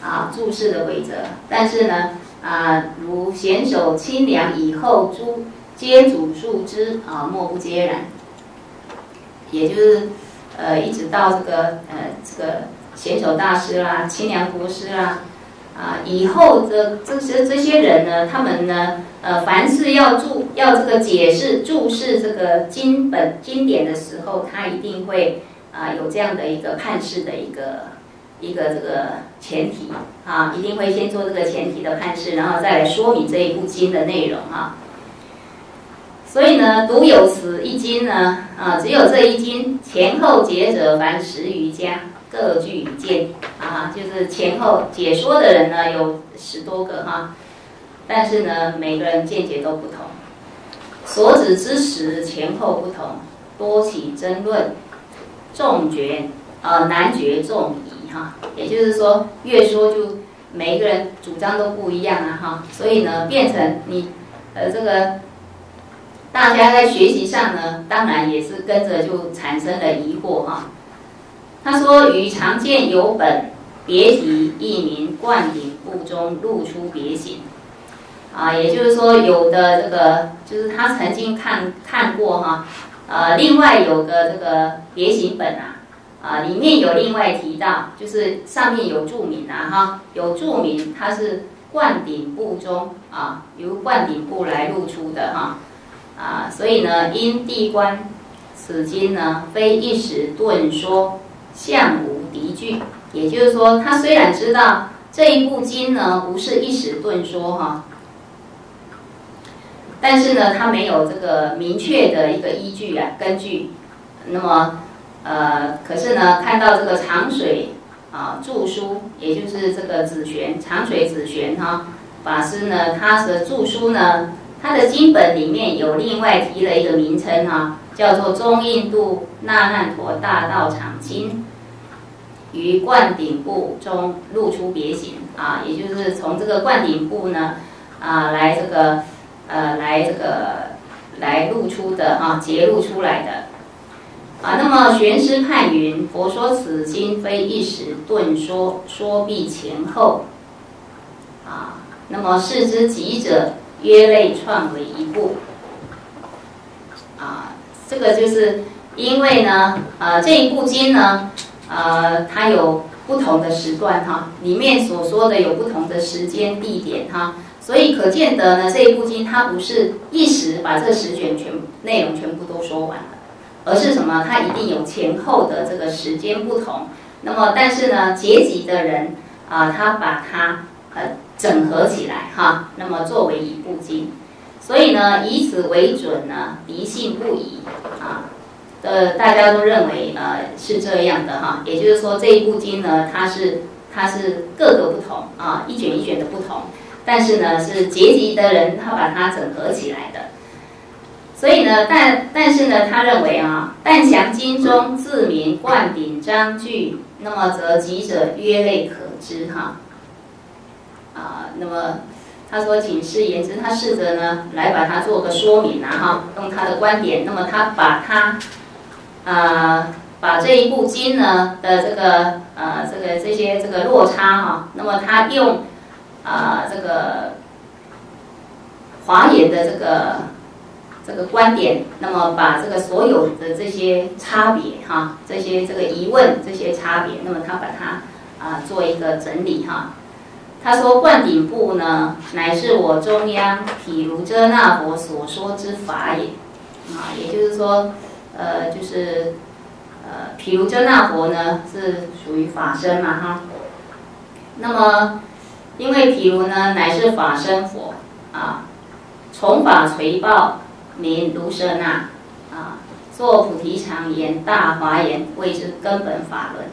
啊注释的规则，但是呢啊如贤守清凉以后诸皆主述之啊莫不皆然，也就是呃一直到这个呃这个贤守大师啦、清凉国师啦。啊，以后的这些这些人呢，他们呢，呃，凡是要注要这个解释注释这个经本经典的时候，他一定会啊、呃、有这样的一个判释的一个一个这个前提啊，一定会先做这个前提的判释，然后再来说明这一部经的内容啊。所以呢，独有此一经呢，啊，只有这一经前后解者凡十余家。各具一见啊，就是前后解说的人呢有十多个哈，但是呢每个人见解都不同，所指之时前后不同，多起争论，众决呃难决众疑哈，也就是说越说就每一个人主张都不一样啊哈，所以呢变成你呃这个大家在学习上呢，当然也是跟着就产生了疑惑哈。他说：“与常见有本别题译名灌顶部中露出别形，啊，也就是说有的这个就是他曾经看看过哈，呃，另外有个这个别形本啊，啊，里面有另外提到，就是上面有注明啊哈，有注明它是灌顶部中啊，由灌顶部来露出的哈，啊，所以呢，因地观此经呢，非一时顿说。”相无敌据，也就是说，他虽然知道这一部经呢不是一时顿说哈，但是呢，他没有这个明确的一个依据啊根据。那么，呃，可是呢，看到这个长水啊注疏，也就是这个紫玄长水紫玄哈法师呢，他的注疏呢，他的经本里面有另外提了一个名称哈。叫做中印度那烂陀大道场经，于灌顶部中露出别形啊，也就是从这个灌顶部呢啊来这个呃来这个来露出的啊揭露出来的啊。那么玄师判云：佛说此经非一时顿说，说必前后啊。那么视之极者，约类创为一部啊。这个就是因为呢，呃，这一部经呢，呃，它有不同的时段哈，里面所说的有不同的时间地点哈，所以可见得呢，这一部经它不是一时把这十卷全内容全部都说完了，而是什么？它一定有前后的这个时间不同。那么，但是呢，结集的人啊、呃，他把它呃整合起来哈，那么作为一部经。所以呢，以此为准呢，敌信不疑啊。呃，大家都认为呃是这样的哈，也就是说这一部经呢，它是它是各个不同啊，一卷一卷的不同，但是呢是结集的人他把它整合起来的。所以呢，但但是呢，他认为啊，但详经中自明灌顶章句，那么则集者约类可知哈。啊，那么。他说：“请示言之，他试着呢来把它做个说明啊哈，用他的观点，那么他把它啊、呃、把这一部经呢的这个呃这个这些这个落差哈，那么他用啊、呃、这个华严的这个这个观点，那么把这个所有的这些差别哈，这些这个疑问这些差别，那么他把它啊、呃、做一个整理哈。”他说：“灌顶部呢，乃是我中央毗卢遮那佛所说之法也，啊，也就是说，呃，就是呃，毗卢遮那佛呢是属于法身嘛哈。那么，因为毗卢呢乃是法身佛啊，从法垂报名卢舍那啊，作菩提常言大华严，谓之根本法轮。”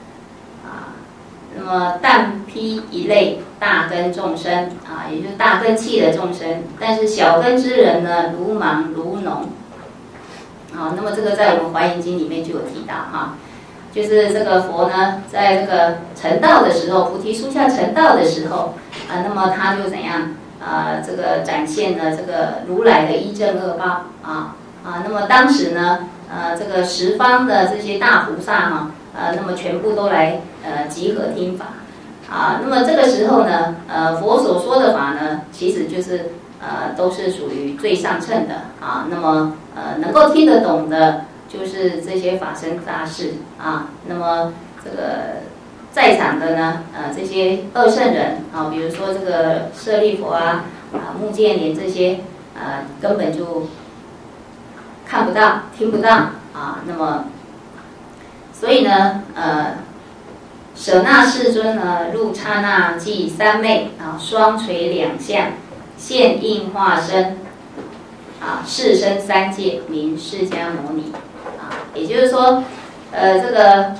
那么但披一类大根众生啊，也就是大根器的众生，但是小根之人呢，如盲如聋。啊，那么这个在我们《华严经》里面就有提到哈，就是这个佛呢，在这个成道的时候，菩提树下成道的时候啊，那么他就怎样啊，这个展现了这个如来的一正二报啊啊，那么当时呢，呃，这个十方的这些大菩萨哈。呃，那么全部都来呃集合听法， 啊，那么这个时候呢，呃，佛所说的法呢，其实就是呃都是属于最上乘的啊。那么呃能够听得懂的，就是这些法身大士啊。那么这个在场的呢，呃这些二圣人啊，比如说这个舍利弗啊、啊目犍连这些，呃根本就看不到、听不到啊。那么所以呢，呃。舍那世尊呢，入刹那即三昧啊，双垂两相，现应化身啊，示身三界，名释迦牟尼啊。也就是说，呃，这个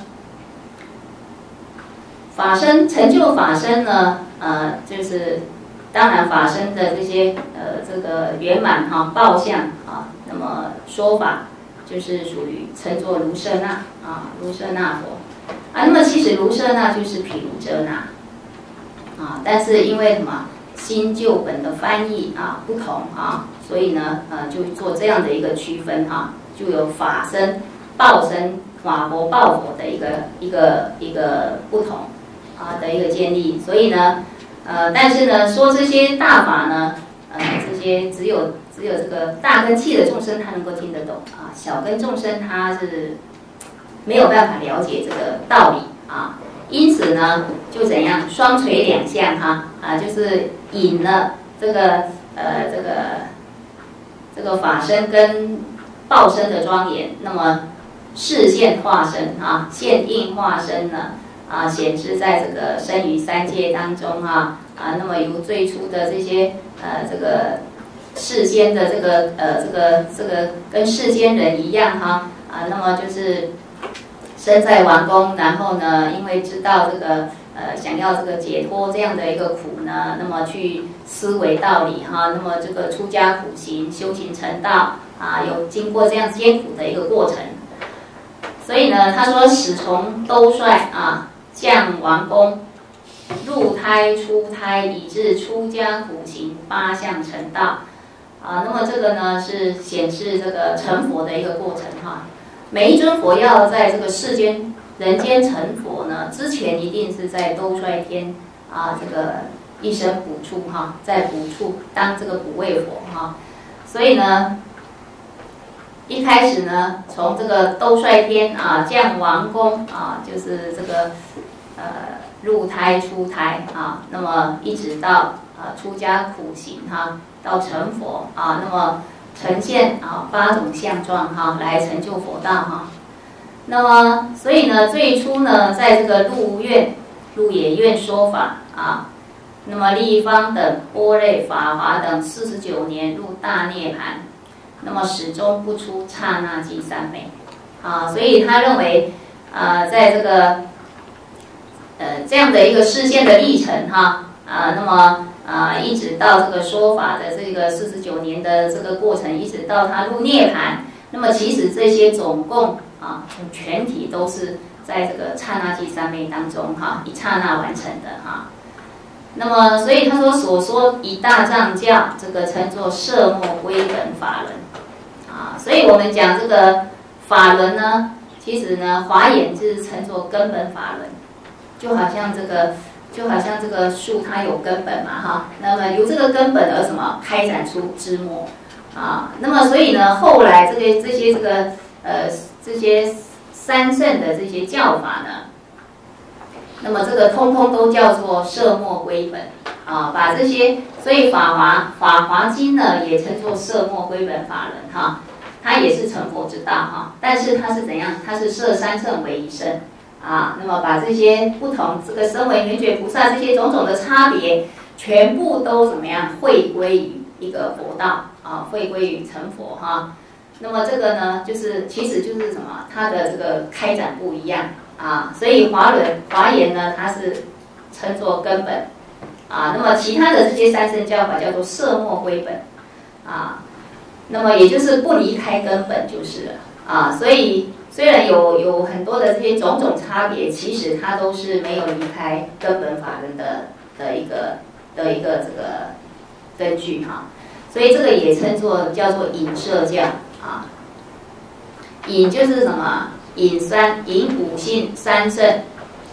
法身成就法身呢，呃，就是当然法身的这些呃这个圆满哈报相啊，那么说法就是属于称作卢舍那啊，卢舍那佛。啊，那么其实卢舍那就是毗卢遮那啊，但是因为什么新旧本的翻译啊不同啊，所以呢呃就做这样的一个区分哈、啊，就有法身、报身、法佛、报佛的一个一个一个不同啊的一个建立，所以呢呃但是呢说这些大法呢呃这些只有只有这个大根器的众生他能够听得懂啊，小根众生他是没有办法了解这个道理啊，因此呢，就怎样双垂两相哈啊，就是引了这个呃这个这个法身跟报身的庄严，那么示现化身啊，现应化身呢啊，显示在这个生于三界当中啊啊，那么由最初的这些呃这个世间的这个呃这个这个跟世间人一样哈啊，那么就是身在王宫，然后呢，因为知道这个呃想要这个解脱这样的一个苦呢，那么去思维道理哈，那么这个出家苦行、修行成道啊，有经过这样艰苦的一个过程。所以呢，他说始从兜率啊，降王宫，入胎出胎，以至出家苦行八相成道啊。那么这个呢是显示这个成佛的一个过程哈。每一尊佛要在这个世间人间成佛呢，之前一定是在兜率天啊，这个一生补处哈，在补处当这个补位佛哈。所以呢，一开始呢，从这个兜率天啊降王宫啊，就是这个呃入胎出胎啊，那么一直到啊出家苦行哈，到成佛啊，那么呈现啊八种相状哈，来成就佛道哈。那么所以呢，最初呢，在这个鹿苑、鹿野苑说法啊，那么立方等波类法华等四十九年入大涅盘，那么始终不出刹那即三昧啊，所以他认为啊，在这个呃这样的一个视线的历程哈啊，那么。啊，一直到这个说法的这个四十九年的这个过程，一直到他入涅盘，那么其实这些总共啊，全体都是在这个刹那即三昧当中哈，一刹那完成的哈。那么，所以他说所说以大藏教，这个称作摄末归本法轮啊。所以我们讲这个法轮呢，其实呢，华严就是称作根本法轮，就好像这个。就好像这个树它有根本嘛哈，那么由这个根本而什么开展出枝末啊，那么所以呢，后来这个这些这个呃这些三圣的这些教法呢，那么这个通通都叫做摄末归本啊，把这些所以法华法华经呢也称作摄末归本法轮哈，它也是成佛之道哈，但是它是怎样？它是摄三圣为一圣。啊，那么把这些不同这个声闻缘觉菩萨这些种种的差别，全部都怎么样汇归于一个佛道啊，汇归于成佛哈。那么这个呢，就是其实就是什么，它的这个开展不一样啊，所以华轮华严呢，它是称作根本啊，那么其他的这些三圣教法叫做摄末归本啊，那么也就是不离开根本就是了啊，所以。虽然有有很多的这些种种差别，其实它都是没有离开根本法轮的的一个的一个这个根据哈，所以这个也称作叫做引摄教啊。引就是什么？引三引五性三圣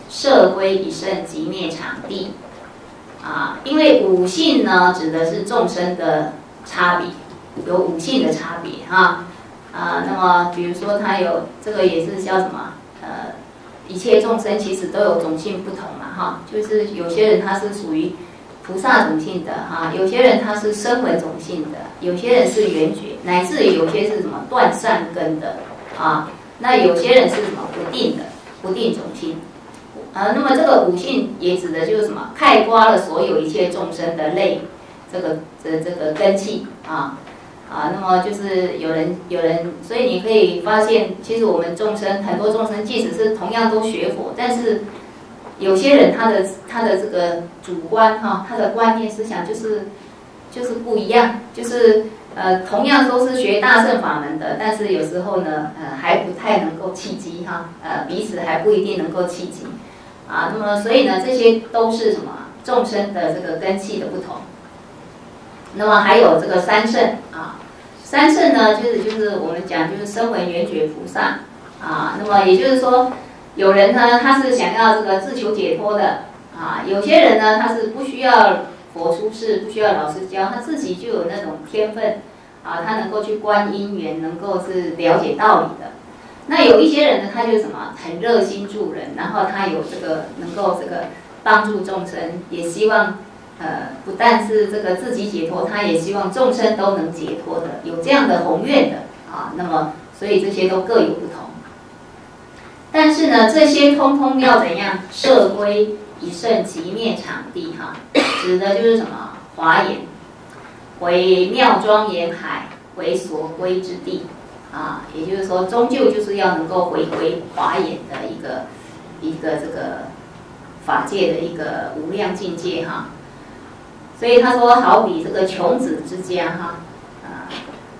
摄归一圣即灭场地。啊，因为五性呢，指的是众生的差别，有五性的差别哈。啊，那么比如说它有这个也是叫什么？呃，一切众生其实都有种性不同嘛哈，就是有些人他是属于菩萨种性的哈，有些人他是声闻种性的，有些人是缘觉，乃至于有些是什么断善根的啊，那有些人是什么不定的不定种性。呃，那么这个五性也指的就是什么？概括了所有一切众生的类，这个这这个根器啊啊。那么就是有人有人，所以你可以发现，其实我们众生很多众生，即使是同样都学佛，但是有些人他的他的这个主观哈、啊，他的观念思想就是就是不一样，就是呃同样都是学大乘法门的，但是有时候呢呃还不太能够契机哈，呃彼此还不一定能够契机。啊，那么所以呢，这些都是什么众生的这个根器的不同。那么还有这个三圣啊，三圣呢，就是就是我们讲就是声闻缘觉菩萨啊。那么也就是说，有人呢他是想要这个自求解脱的啊，有些人呢他是不需要佛出世，不需要老师教，他自己就有那种天分啊，他能够去观因缘，能够是了解道理的。那有一些人呢，他就什么很热心助人，然后他有这个能够这个帮助众生，也希望呃不但是这个自己解脱，他也希望众生都能解脱的，有这样的宏愿的啊。那么所以这些都各有不同。但是呢，这些通通要怎样摄归一圣即灭场地哈，指的就是什么华严，为妙庄严海，为所归之地。啊，也就是说，终究就是要能够回归华严的一个一个这个法界的一个无量境界哈。所以他说，好比这个穷子之家哈，啊，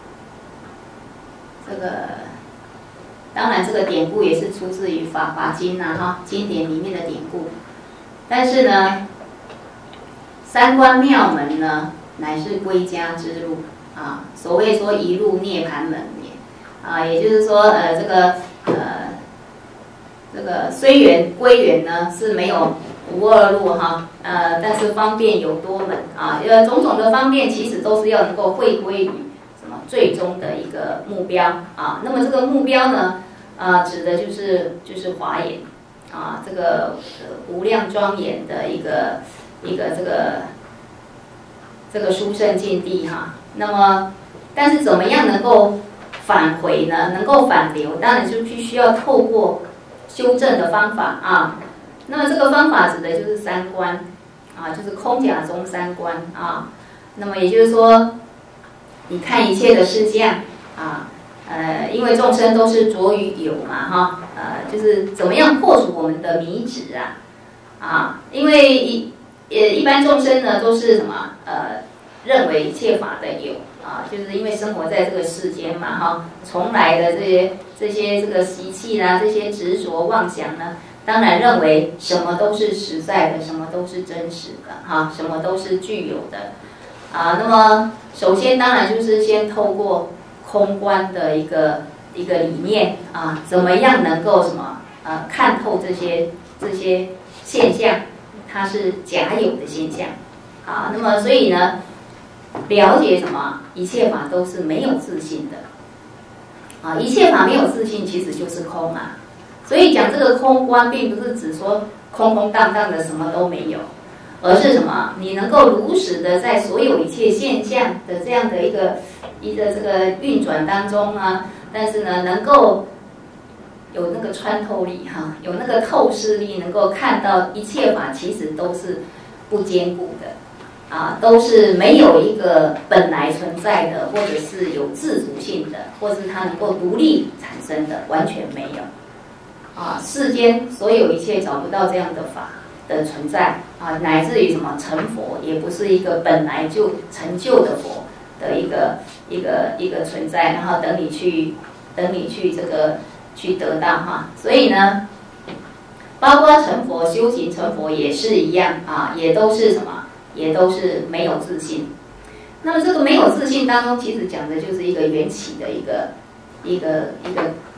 这个当然这个典故也是出自于《法华经》呐哈，经典里面的典故。但是呢，三观妙门呢，乃是归家之路啊。所谓说一入涅盘门也。啊，也就是说，呃，这个呃，这个虽缘归缘呢是没有无二路哈，呃，但是方便有多门啊，呃，种种的方便其实都是要能够汇归于什么最终的一个目标啊。那么这个目标呢，啊，指的就是就是华严啊，这个、呃、无量庄严的一个一个这个这个殊胜境地哈。那么，但是怎么样能够返回呢？能够返流，当然就必须要透过修正的方法啊。那么这个方法指的就是三观啊，就是空假中三观啊。那么也就是说，你看一切的事相啊，呃，因为众生都是着于有嘛哈，呃，就是怎么样破除我们的迷执啊啊，因为一呃一般众生呢都是什么呃认为一切法的有。啊，就是因为生活在这个世间嘛，哈，从来的这些这些这个习气啦，这些执着妄想呢，当然认为什么都是实在的，什么都是真实的，哈，什么都是具有的，啊，那么首先当然就是先透过空观的一个一个理念啊，怎么样能够什么呃看透这些这些现象，它是假有的现象，啊，那么所以呢。了解什么？一切法都是没有自性的，啊，一切法没有自性，其实就是空嘛。所以讲这个空观，并不是指说空空荡荡的什么都没有，而是什么？你能够如实的在所有一切现象的这样的一个一个这个运转当中啊，但是呢，能够有那个穿透力哈，有那个透视力，能够看到一切法其实都是不坚固的。啊，都是没有一个本来存在的，或者是有自主性的，或是它能够独立产生的，完全没有。啊，世间所有一切找不到这样的法的存在啊，乃至于什么成佛，也不是一个本来就成就的佛的一个一个一个存在，然后等你去等你去这个去得到哈。所以呢，包括成佛、修行成佛也是一样啊，也都是什么？也都是没有自信。那么这个没有自信当中，其实讲的就是一个缘起的一个一个一个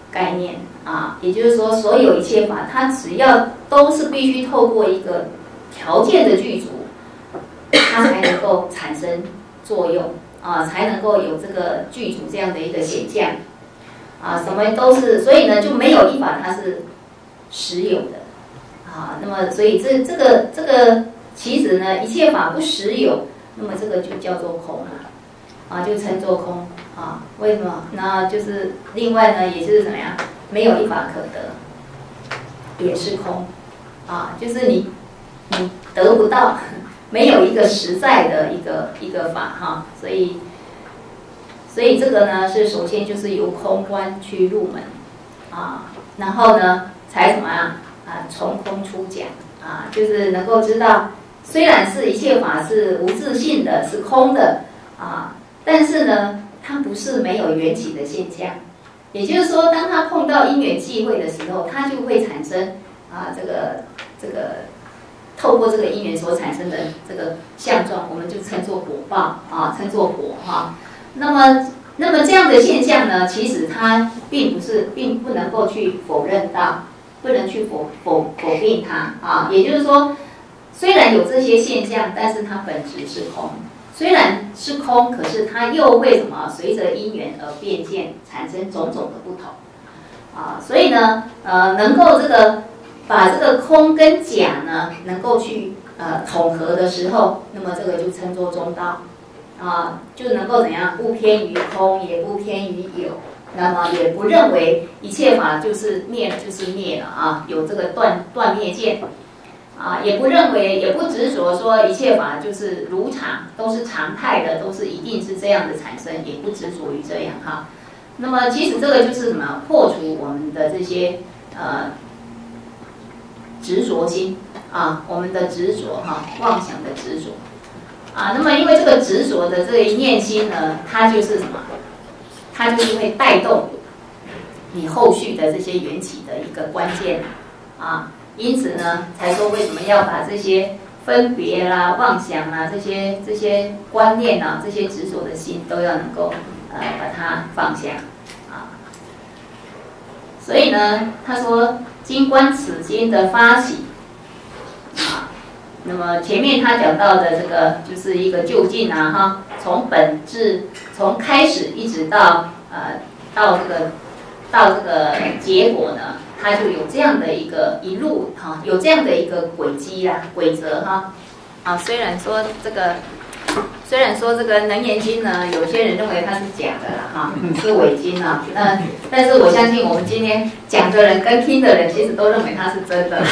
概念啊，也就是说，所有一切法，它只要都是必须透过一个条件的具足，它才能够产生作用啊，才能够有这个具足这样的一个现象啊，什么都是，所以呢，就没有一法它是实有的啊。那么，所以这这个这个其实呢，一切法不实有，那么这个就叫做空了啊，就称作空。啊，为什么？那就是另外呢，也就是怎么样，没有一法可得，也是空，啊，就是你你得不到，没有一个实在的一个一个法哈，所以所以这个呢是首先就是由空观去入门，啊，然后呢才什么啊啊从空出讲啊，就是能够知道，虽然是一切法是无自性的，是空的啊，但是呢。它不是没有缘起的现象，也就是说，当它碰到因缘际会的时候，它就会产生啊，这个这个透过这个因缘所产生的这个相状，我们就称作果报啊，称作果哈。那么，那么这样的现象呢，其实它并不是，并不能够去否认到，不能去否否否定它啊。也就是说，虽然有这些现象，但是它本质是空。虽然是空，可是它又会什么？随着因缘而变现，产生种种的不同，啊，所以呢，呃，能够这个把这个空跟假呢，能够去呃统合的时候，那么这个就称作中道，啊，就能够怎样？不偏于空，也不偏于有，那么也不认为一切法就是灭了就是灭了啊，有这个断断灭见。啊，也不认为，也不执着说一切法就是如常，都是常态的，都是一定是这样的产生，也不执着于这样哈。那么其实这个就是什么？破除我们的这些呃执着心啊，我们的执着哈，妄想的执着啊。那么因为这个执着的这一念心呢，它就是什么？它就是会带动你后续的这些缘起的一个关键啊。因此呢，才说为什么要把这些分别啦、妄想啦、这些这些观念啊、这些执着的心，都要能够呃把它放下啊。所以呢，他说经观此经的发起啊，那么前面他讲到的这个就是一个就近啊哈，从本质从开始一直到呃到这个到这个结果呢。它就有这样的一个一路哈，有这样的一个轨迹啦、规则哈。啊，虽然说这个，虽然说这个《能言经》呢，有些人认为它是假的啦哈，是伪经啊。那但是我相信我们今天讲的人跟听的人，其实都认为它是真的。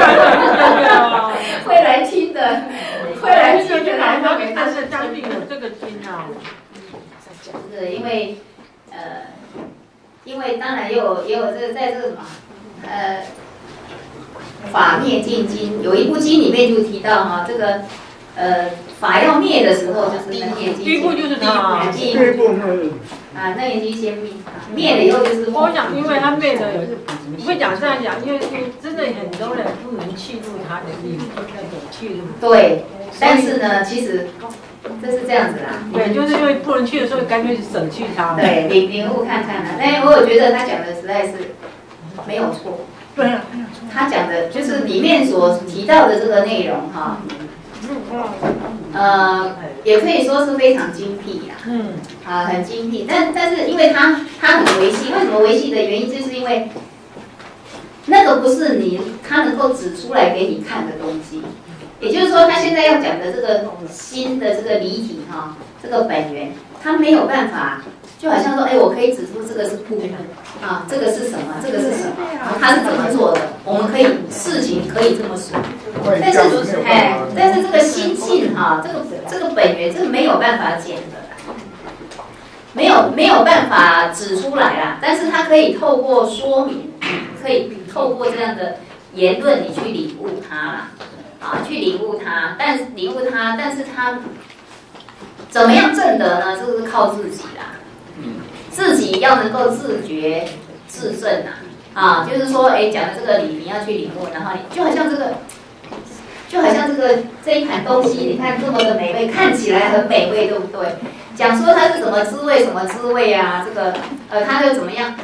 会来听的，会来听的，认为它是相信有这个经啊。 是因为呃，因为当然也有也有这个在这个什么。呃，法灭尽经有一部经里面就提到哈，这个呃法要灭的时候就是能言经， 第一步就是它， 第一步啊，能言经先灭，灭了以后就是我想，因为它灭了，不会讲这样讲，因为真的很多人不能契入它的地方，契入。 对，但是呢，其实这是这样子啦。 对，就是因为不能去的时候，干脆舍弃它。 对，领领悟看看啦。但我有觉得他讲的实在是。没有错， 对啊， 他讲的就是里面所提到的这个内容哈，呃，也可以说是非常精辟呀，嗯，啊，很精辟。但但是因为他他很维系，为什么维系的原因，就是因为那个不是你他能够指出来给你看的东西，也就是说，他现在要讲的这个新的这个离体哈，这个本源，他没有办法。就好像说，哎，我可以指出这个是不啊，这个是什么，这个是什么，然后它是怎么做的，我们可以事情可以这么说，但是哎，但是这个心性哈，这个这个本源，这个没有办法讲的，没有没有办法指出来啦。但是它可以透过说明，可以透过这样的言论，你去领悟它啦，啊，去领悟它，但领悟它，但是它怎么样证得呢？这个是靠自己啦。自己要能够自觉自证啊，啊，就是说，哎，讲的这个理你要去领悟，然后你就好像这个，就好像这个这一盘东西，你看这么的美味，看起来很美味，对不对？讲说它是什么滋味，什么滋味啊？这个呃，它就怎么样？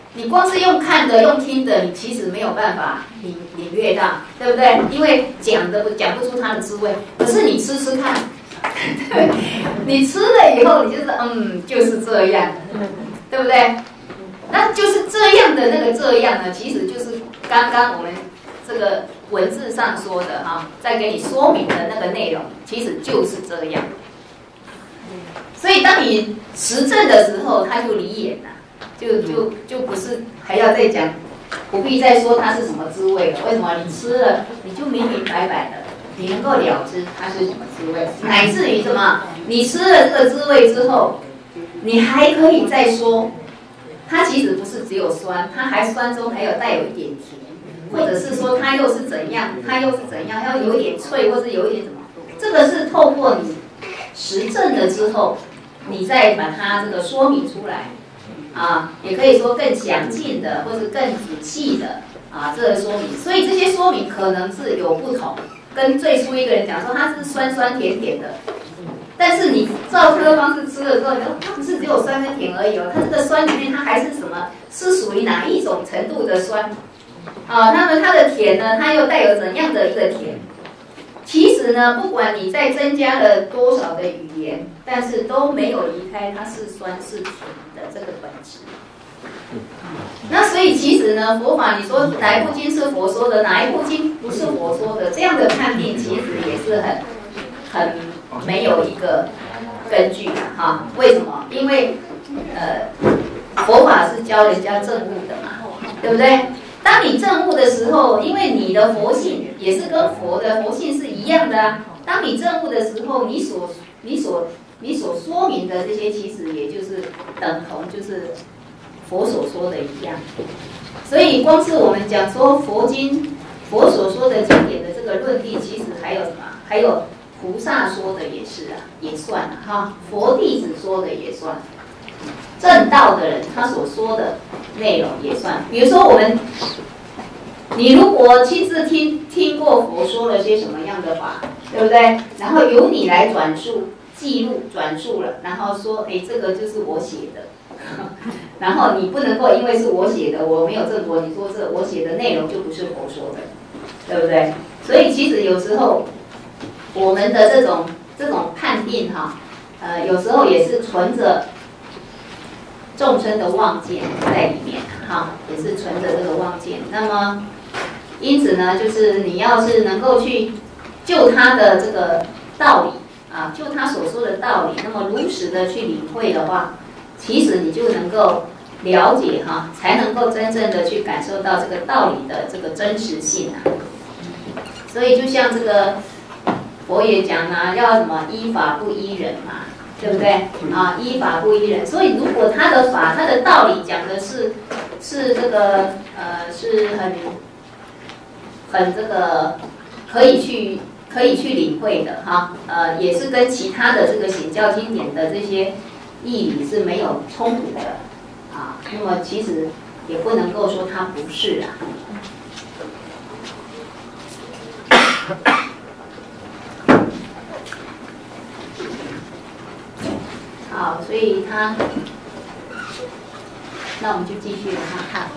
你光是用看的、用听的，你其实没有办法领领略到，对不对？因为讲的不讲不出它的滋味。可是你吃吃看，对，你吃了以后，你就是嗯，就是这样，对不对？那就是这样的那个这样呢，其实就是刚刚我们这个文字上说的哈，在给你说明的那个内容，其实就是这样。所以当你实证的时候，它就离眼了。就就就不是还要再讲，不必再说它是什么滋味了。为什么？你吃了，你就明明白白的，你能够了知它是什么滋味，乃至于什么？你吃了这个滋味之后，你还可以再说，它其实不是只有酸，它还酸中还有带有一点甜，或者是说它又是怎样，它又是怎样，要有一点脆，或是有一点什么？这个是透过你实证了之后，你再把它这个说明出来。啊，也可以说更详尽的，或是更仔细的啊，这个说明。所以这些说明可能是有不同，跟最初一个人讲说它是酸酸甜甜的，但是你照这个方式吃了之后，你说它不是只有酸跟甜而已哦，它这个酸里面它还是什么？是属于哪一种程度的酸？啊，那么它的甜呢，它又带有怎样的一个甜？其实呢，不管你再增加了多少的语言，但是都没有离开它是酸是甜的这个本质。那所以其实呢，佛法你说哪一部经是佛说的，哪一部经不是佛说的，这样的判定其实也是很很没有一个根据的哈。为什么？因为呃，佛法是教人家证悟的嘛，对不对？当你证悟的时候，因为你的佛性也是跟佛的佛性是一样的啊。当你证悟的时候，你所你所你所说明的这些，其实也就是等同就是佛所说的一样。所以，光是我们讲说佛经，佛所说的经典的这个论地，其实还有什么？还有菩萨说的也是啊，也算了哈。佛弟子说的也算。正道的人他所说的内容也算，比如说我们，你如果亲自听听过佛说了些什么样的法，对不对？然后由你来转述、记录、转述了，然后说，哎，这个就是我写的，然后你不能够因为是我写的，我没有证果，你说这我写的内容就不是佛说的，对不对？所以其实有时候我们的这种这种判定哈，呃，有时候也是存着众生的妄见在里面，哈，也是存着这个妄见。那么，因此呢，就是你要是能够去就他的这个道理啊，就他所说的道理，那么如实的去领会的话，其实你就能够了解哈，才能够真正的去感受到这个道理的这个真实性啊。所以就像这个佛也讲啊，要什么依法不依人嘛。对不对啊？依法不依人，所以如果他的法、他的道理讲的是是这个呃是很很这个可以去可以去领会的哈，呃也是跟其他的这个显教经典的这些义理是没有冲突的啊。那么其实也不能够说它不是啊。好，所以他，那我们就继续往下看。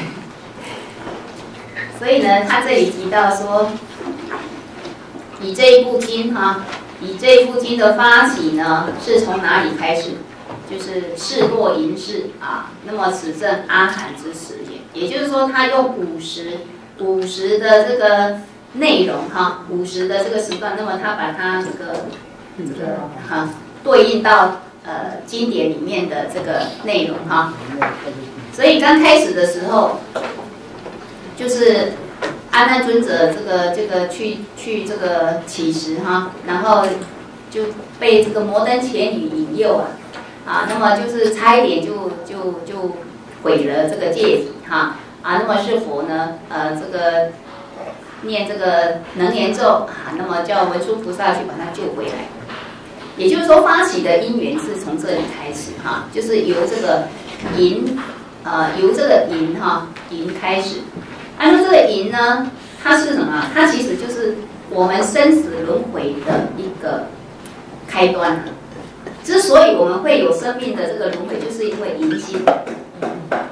所以呢，他这里提到说，以这一部经哈，以这一部经的发起呢，是从哪里开始？就是示若银示啊，那么此正阿含之时也。也就是说，他用五十五十的这个内容哈，五十的这个时段，那么他把它这个这个哈对应到。呃，经典里面的这个内容哈，所以刚开始的时候，就是阿难尊者这个这个去去这个乞食哈，然后就被这个摩登伽女引诱啊，啊，那么就是差一点就就就毁了这个戒体哈，啊，那么是佛呢，呃，这个念这个能言咒啊，那么叫文殊菩萨去把他救回来。也就是说，发起的因缘是从这里开始哈，就是由这个淫，呃，由这个淫哈淫开始。按照这个淫呢，它是什么？它其实就是我们生死轮回的一个开端。之所以我们会有生命的这个轮回，就是因为淫心。淫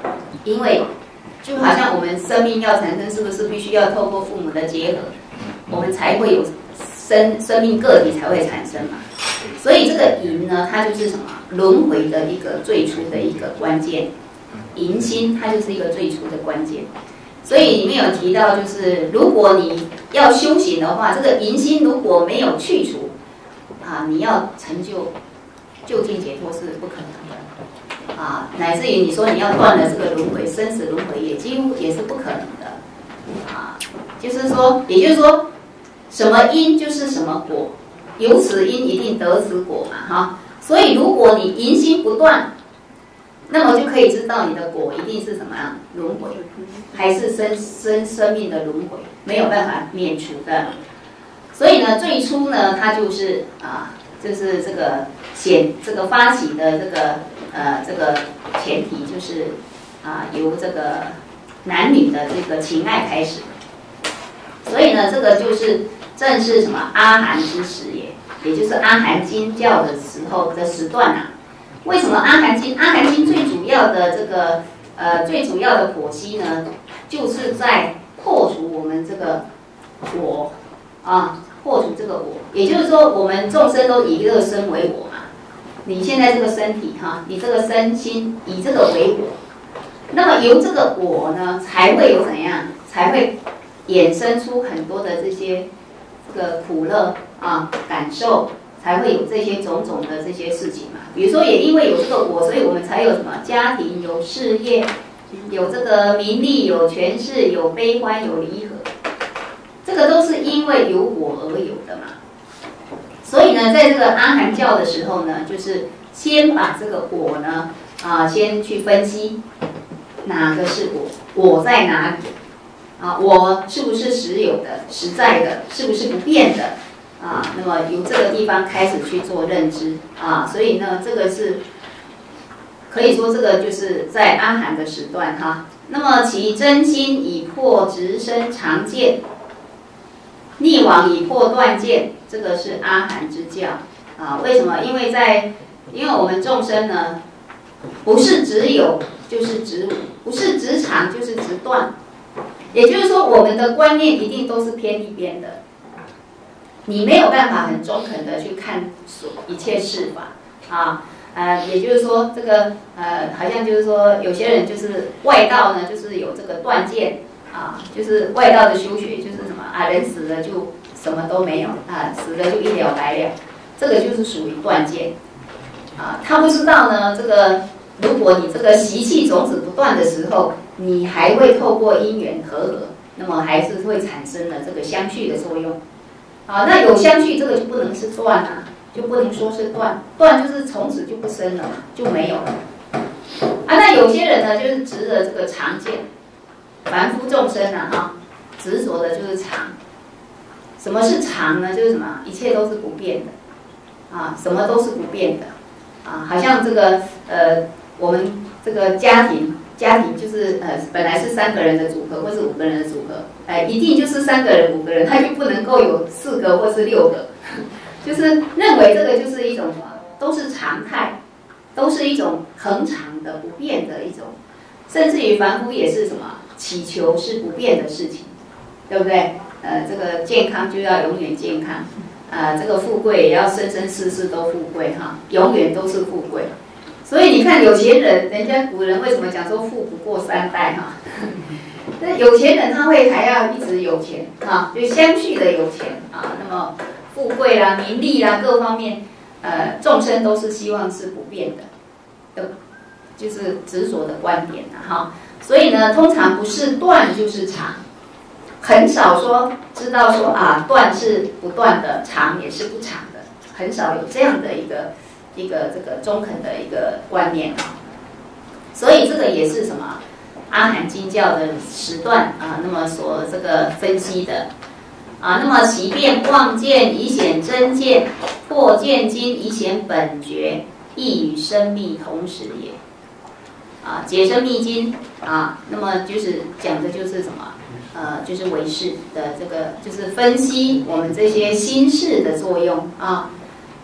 因为就好像我们生命要产生，是不是必须要透过父母的结合，我们才会有生生命个体才会产生嘛？所以这个淫呢，它就是什么轮回的一个最初的一个关键，淫心它就是一个最初的关键。所以里面有提到，就是如果你要修行的话，这个淫心如果没有去除啊，你要成就究竟解脱是不可能的啊，乃至于你说你要断了这个轮回，生死轮回也几乎也是不可能的啊。就是说，也就是说，什么因就是什么果，有此因一定得此果嘛，哈。所以如果你淫心不断，那么就可以知道你的果一定是什么样轮回，还是生生生命的轮回，没有办法免除的。所以呢，最初呢，它就是啊，就是这个显这个发起的这个呃这个前提就是啊，由这个男女的这个情爱开始。所以呢，这个就是正是什么阿含之时也，也就是阿含经教的时候的时段啊。为什么阿含经？阿含经最主要的这个呃最主要的剖析呢，就是在破除我们这个我啊，破除这个我，也就是说，我们众生都以乐身为我嘛。你现在这个身体哈，你这个身心以这个为我，那么由这个我呢，才会有怎样？才会衍生出很多的这些这个苦乐啊感受。才会有这些种种的这些事情嘛，比如说也因为有这个我，所以我们才有什么家庭、有事业、有这个名利、有权势、有悲欢、有离合，这个都是因为有我而有的嘛。所以呢，在这个阿含教的时候呢，就是先把这个我呢啊，先去分析哪个是我，我在哪里啊，我是不是实有的、实在的，是不是不变的？啊，那么由这个地方开始去做认知啊，所以呢，这个是可以说这个就是在阿含的时段哈。那么其真心以破直生常见，逆往以破断见，这个是阿含之教啊。为什么？因为在因为我们众生呢，不是只有就是直无，不是直常就是直断，也就是说，我们的观念一定都是偏一边的。你没有办法很中肯的去看所一切事法啊，呃，也就是说，这个呃，好像就是说，有些人就是外道呢，就是有这个断见啊，就是外道的修学就是什么啊，人死了就什么都没有啊，死了就一了百了，这个就是属于断见啊。他不知道呢，这个如果你这个习气种子不断的时候，你还会透过因缘和合，那么还是会产生了这个相续的作用。啊，那有相续，这个就不能是断啊，就不能说是断，断就是从此就不生了嘛，就没有了。啊，那有些人呢，就是执着这个常见，凡夫众生啊，哈，执着的就是常。什么是常呢？就是什么，一切都是不变的，啊，什么都是不变的，啊，好像这个呃，我们这个家庭。家庭就是呃，本来是三个人的组合，或是五个人的组合，哎、呃，一定就是三个人、五个人，他就不能够有四个或是六个，就是认为这个就是一种什么，都是常态，都是一种恒常的、不变的一种，甚至于凡夫也是什么，祈求是不变的事情，对不对？呃，这个健康就要永远健康，啊、呃，这个富贵也要生生世世都富贵哈，永远都是富贵。所以你看有钱人，人家古人为什么讲说富不过三代哈？那有钱人他会还要一直有钱啊，就相续的有钱啊。那么富贵啦、名利啦各方面，呃，众生都是希望是不变的，的，就是执着的观点呐哈。所以呢，通常不是断就是长，很少说知道说啊断是不断的，长也是不长的，很少有这样的一个。一个这个中肯的一个观念啊，所以这个也是什么阿含经教的时段啊，那么所这个分析的啊，那么其变妄见以显真见，破见经以显本觉，亦与生密同时也啊。解深密经啊，那么就是讲的就是什么呃，就是唯识的这个就是分析我们这些心事的作用啊。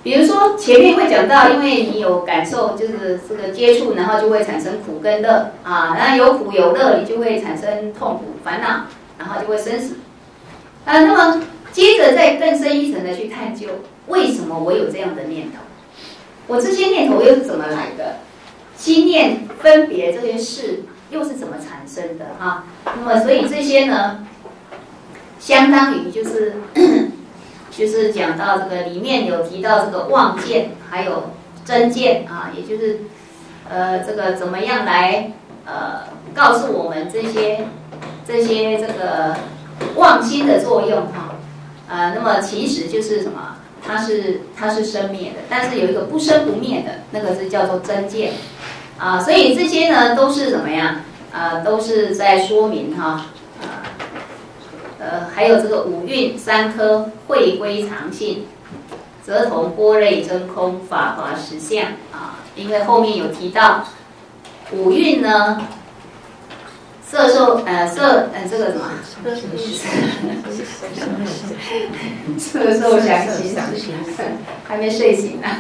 比如说前面会讲到，因为你有感受，就是这个接触，然后就会产生苦跟乐啊，然后有苦有乐，你就会产生痛苦烦恼，然后就会生死。啊，那么接着再更深一层的去探究，为什么我有这样的念头？我这些念头又是怎么来的？心念分别这些事又是怎么产生的？哈，那么所以这些呢，相当于就是就是讲到这个里面有提到这个妄见，还有真见啊，也就是呃这个怎么样来呃告诉我们这些这些这个妄心的作用哈。呃，那么其实就是什么？它是它是生灭的，但是有一个不生不灭的，那个是叫做真见啊。所以这些呢都是怎么样？啊，都是在说明哈，啊，呃，还有这个五蕴三科会归常性，则同般若真空法华实相啊。因为后面有提到五蕴呢。色受呃色呃这个什么？色受想行识，还没睡醒呢。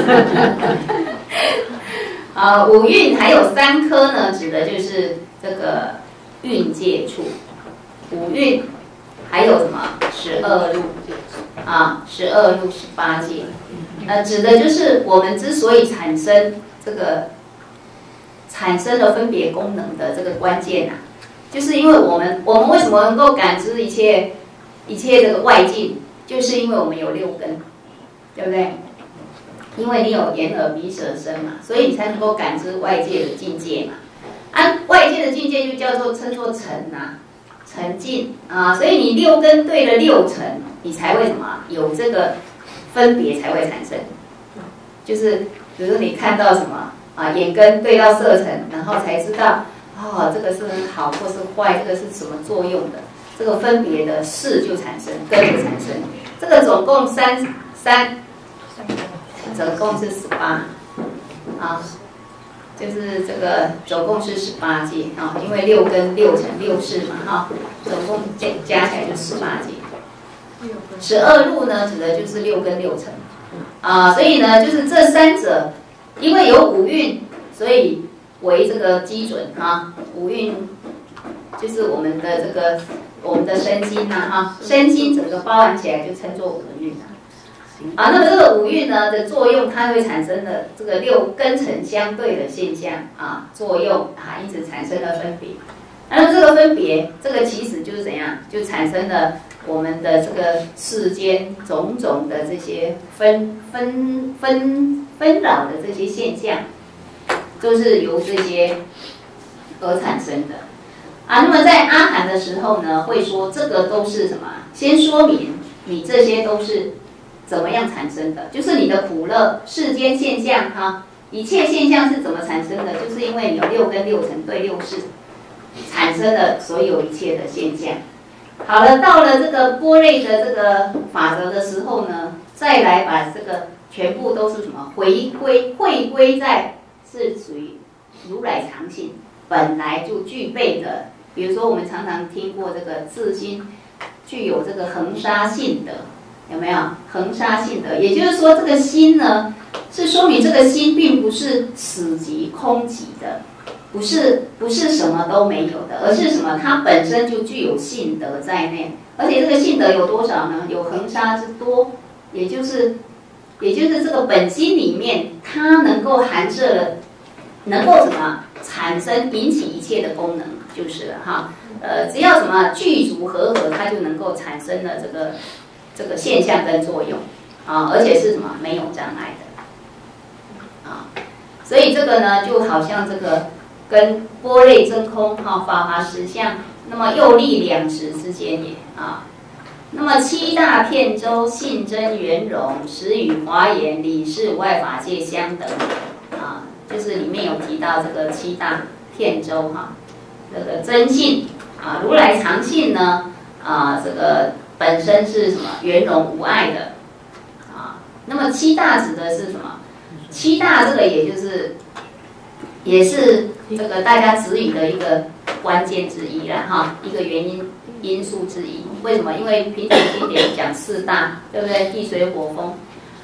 啊，五蕴还有三科呢，指的就是这个蕴界处。五蕴还有什么？十二路啊，十二路十八界，呃，指的就是我们之所以产生这个。产生了分别功能的这个关键啊，就是因为我们我们为什么能够感知一切一切这个外境，就是因为我们有六根，对不对？因为你有眼耳鼻舌身嘛，所以你才能够感知外界的境界嘛。啊，外界的境界就叫做称作尘啊，尘境啊，所以你六根对了六尘，你才会什么有这个分别才会产生，就是比如说你看到什么。啊，眼根对到色尘，然后才知道，哦，这个是好或是坏，这个是什么作用的，这个分别的事就产生，根就产生。这个总共三三，总共是十八，啊，就是这个总共是十八界啊，因为六根六尘六事嘛，哈，总共加加起来就十八界。十二路呢，指的就是六根六尘，啊，所以呢，就是这三者。因为有五蕴，所以为这个基准哈。五蕴就是我们的这个我们的身心呐哈，身心整个包含起来就称作五蕴啊。那么这个五蕴呢的作用，它会产生的这个六根尘相对的现象啊作用啊，因此产生了分别。那么这个分别，这个其实就是怎样，就产生了我们的这个世间种种的这些分分分。纷扰的这些现象，都是由这些而产生的啊。那么在阿含的时候呢，会说这个都是什么？先说明你这些都是怎么样产生的，就是你的苦乐世间现象哈，一切现象是怎么产生的？就是因为你有六根六尘对六识，产生了所有一切的现象。好了，到了这个般若的这个法则的时候呢，再来把这个。全部都是什么？回归回归在是属于如来常性本来就具备的。比如说，我们常常听过这个自心具有这个恒沙性德，有没有？恒沙性德，也就是说，这个心呢，是说明这个心并不是死寂空寂的，不是不是什么都没有的，而是什么？它本身就具有性德在内，而且这个性德有多少呢？有恒沙之多，也就是。也就是这个本心里面，它能够含摄了，能够什么产生引起一切的功能，就是了哈。呃，只要什么具足和合，它就能够产生了这个这个现象跟作用啊，而且是什么没有障碍的啊。所以这个呢，就好像这个跟般若真空哈法华实相，那么又立两实之间也啊。那么七大遍周性真圆融，实与华严理事外法界相等啊，就是里面有提到这个七大遍周哈，这个真性啊，如来常性呢啊，这个本身是什么圆融无碍的啊。那么七大指的是什么？七大这个也就是也是这个大家指引的一个关键之一啦哈，一个原因。因素之一，为什么？因为平常经典讲四大，对不对？地水火风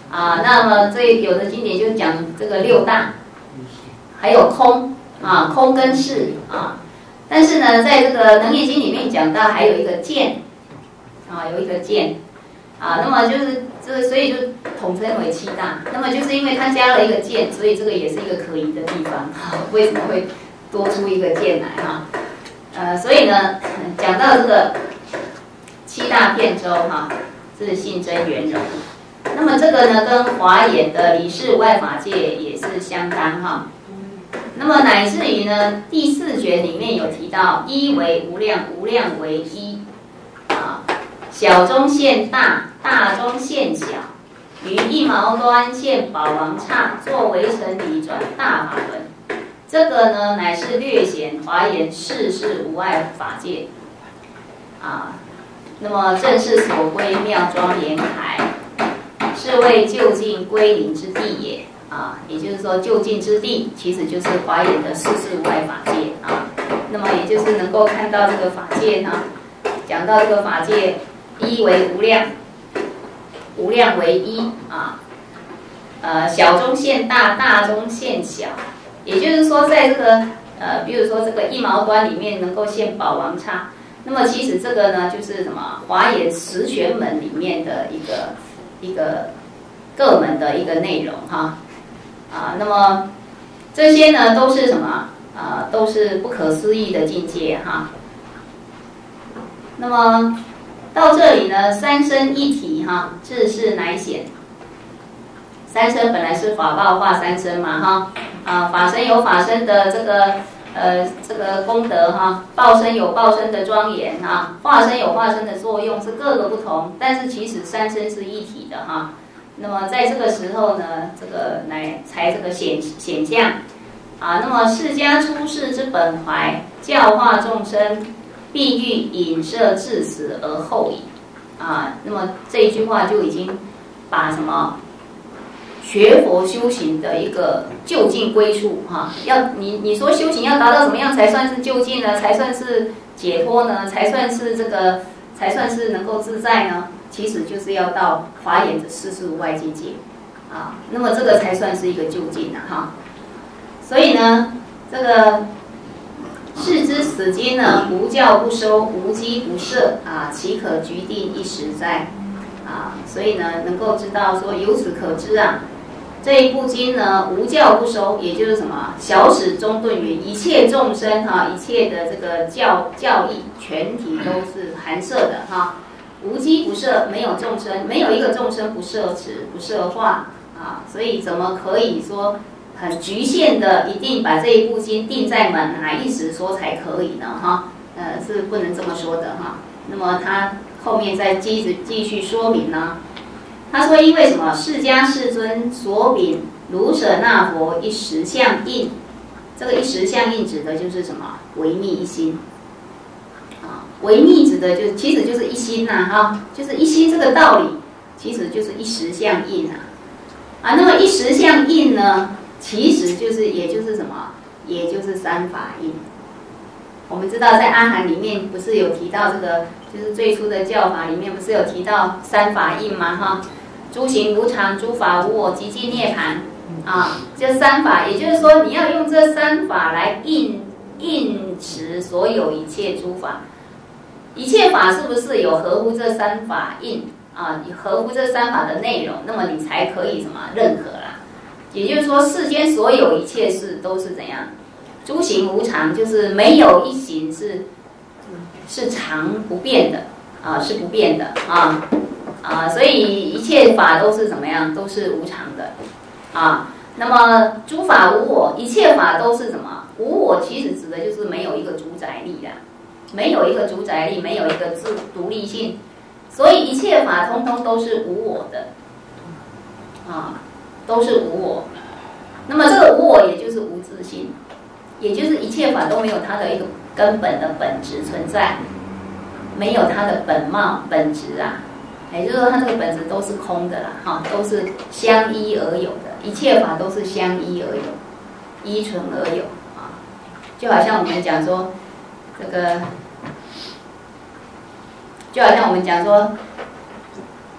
啊，那么这有的经典就讲这个六大，还有空啊，空跟事啊。但是呢，在这个《楞严经》里面讲到还有一个见啊，有一个见啊，那么就是这所以就统称为七大。那么就是因为它加了一个见，所以这个也是一个可疑的地方啊。为什么会多出一个见来哈？呃，所以呢，讲到这个七大遍州哈，自性真圆融。那么这个呢，跟华严的理事无碍法界也是相当哈。那么乃至于呢，第四卷里面有提到一为无量，无量为一啊，小中现大，大中现小，于一毛端现宝王刹，作为成理转大法轮。这个呢，乃是略显华严世事无碍法界啊。那么正是所归妙庄严海，是为就近归零之地也啊。也就是说，就近之地其实就是华严的世事无碍法界啊。那么也就是能够看到这个法界哈、啊，讲到这个法界，一为无量，无量为一啊。呃，小中现大，大中现小。也就是说，在这个呃，比如说这个一毛端里面能够现宝王刹。那么其实这个呢，就是什么华严十玄门里面的一个一个各门的一个内容哈啊。那么这些呢都是什么啊？都是不可思议的境界哈。那么到这里呢，三身一体哈，智是乃显。三身本来是法报化三身嘛哈啊，法身有法身的这个。呃，这个功德哈，报身有报身的庄严哈，化身有化身的作用，是各个不同，但是其实三身是一体的哈。那么在这个时候呢，这个乃才这个显显象啊。那么释迦出世之本怀，教化众生，必欲引摄至死而后已啊。那么这一句话就已经把什么？学佛修行的一个就近归处哈，要你你说修行要达到怎么样才算是就近呢？才算是解脱呢？才算是这个才算是能够自在呢？其实就是要到华严的世事无碍境界啊，那么这个才算是一个就近啊哈。所以呢，这个世之此经呢，无教不收，无机不摄啊，岂可局定一时哉？啊，所以呢，能够知道说，由此可知啊。这一部经呢，无教不收，也就是什么？小始中顿圆，一切众生哈、啊，一切的这个教教义，全体都是含摄的哈、啊。无机不摄，没有众生，没有一个众生不摄持、不摄化啊。所以怎么可以说很局限的，一定把这一部经定在哪哪一时说才可以呢？哈、啊，呃，是不能这么说的哈、啊。那么他后面再继续继续说明呢。他说：“因为什么？释迦世尊所禀卢舍那佛一实相应，这个一实相应指的就是什么？唯密一心啊，唯密指的就其实就是一心呐、啊，哈，就是一心这个道理，其实就是一实相应啊。啊，那么一实相应呢，其实就是也就是什么？也就是三法印。我们知道在阿含里面不是有提到这个，就是最初的教法里面不是有提到三法印吗？哈。”诸行无常，诸法无我，寂寂涅槃啊，这三法，也就是说，你要用这三法来应应持所有一切诸法，一切法是不是有合乎这三法应啊？合乎这三法的内容，那么你才可以什么认可啦？也就是说，世间所有一切事都是怎样？诸行无常，就是没有一行是是常不变的啊，是不变的啊。啊，所以一切法都是怎么样？都是无常的，啊。那么诸法无我，一切法都是什么？无我其实指的就是没有一个主宰力的，没有一个主宰力，没有一个自独立性，所以一切法通通都是无我的，啊，都是无我。那么这个无我也就是无自性，也就是一切法都没有它的一个根本的本质存在，没有它的本貌本质啊。也就是说，它这个本质都是空的啦，哈，都是相依而有的，一切法都是相依而有，依存而有啊。就好像我们讲说，这个，就好像我们讲说，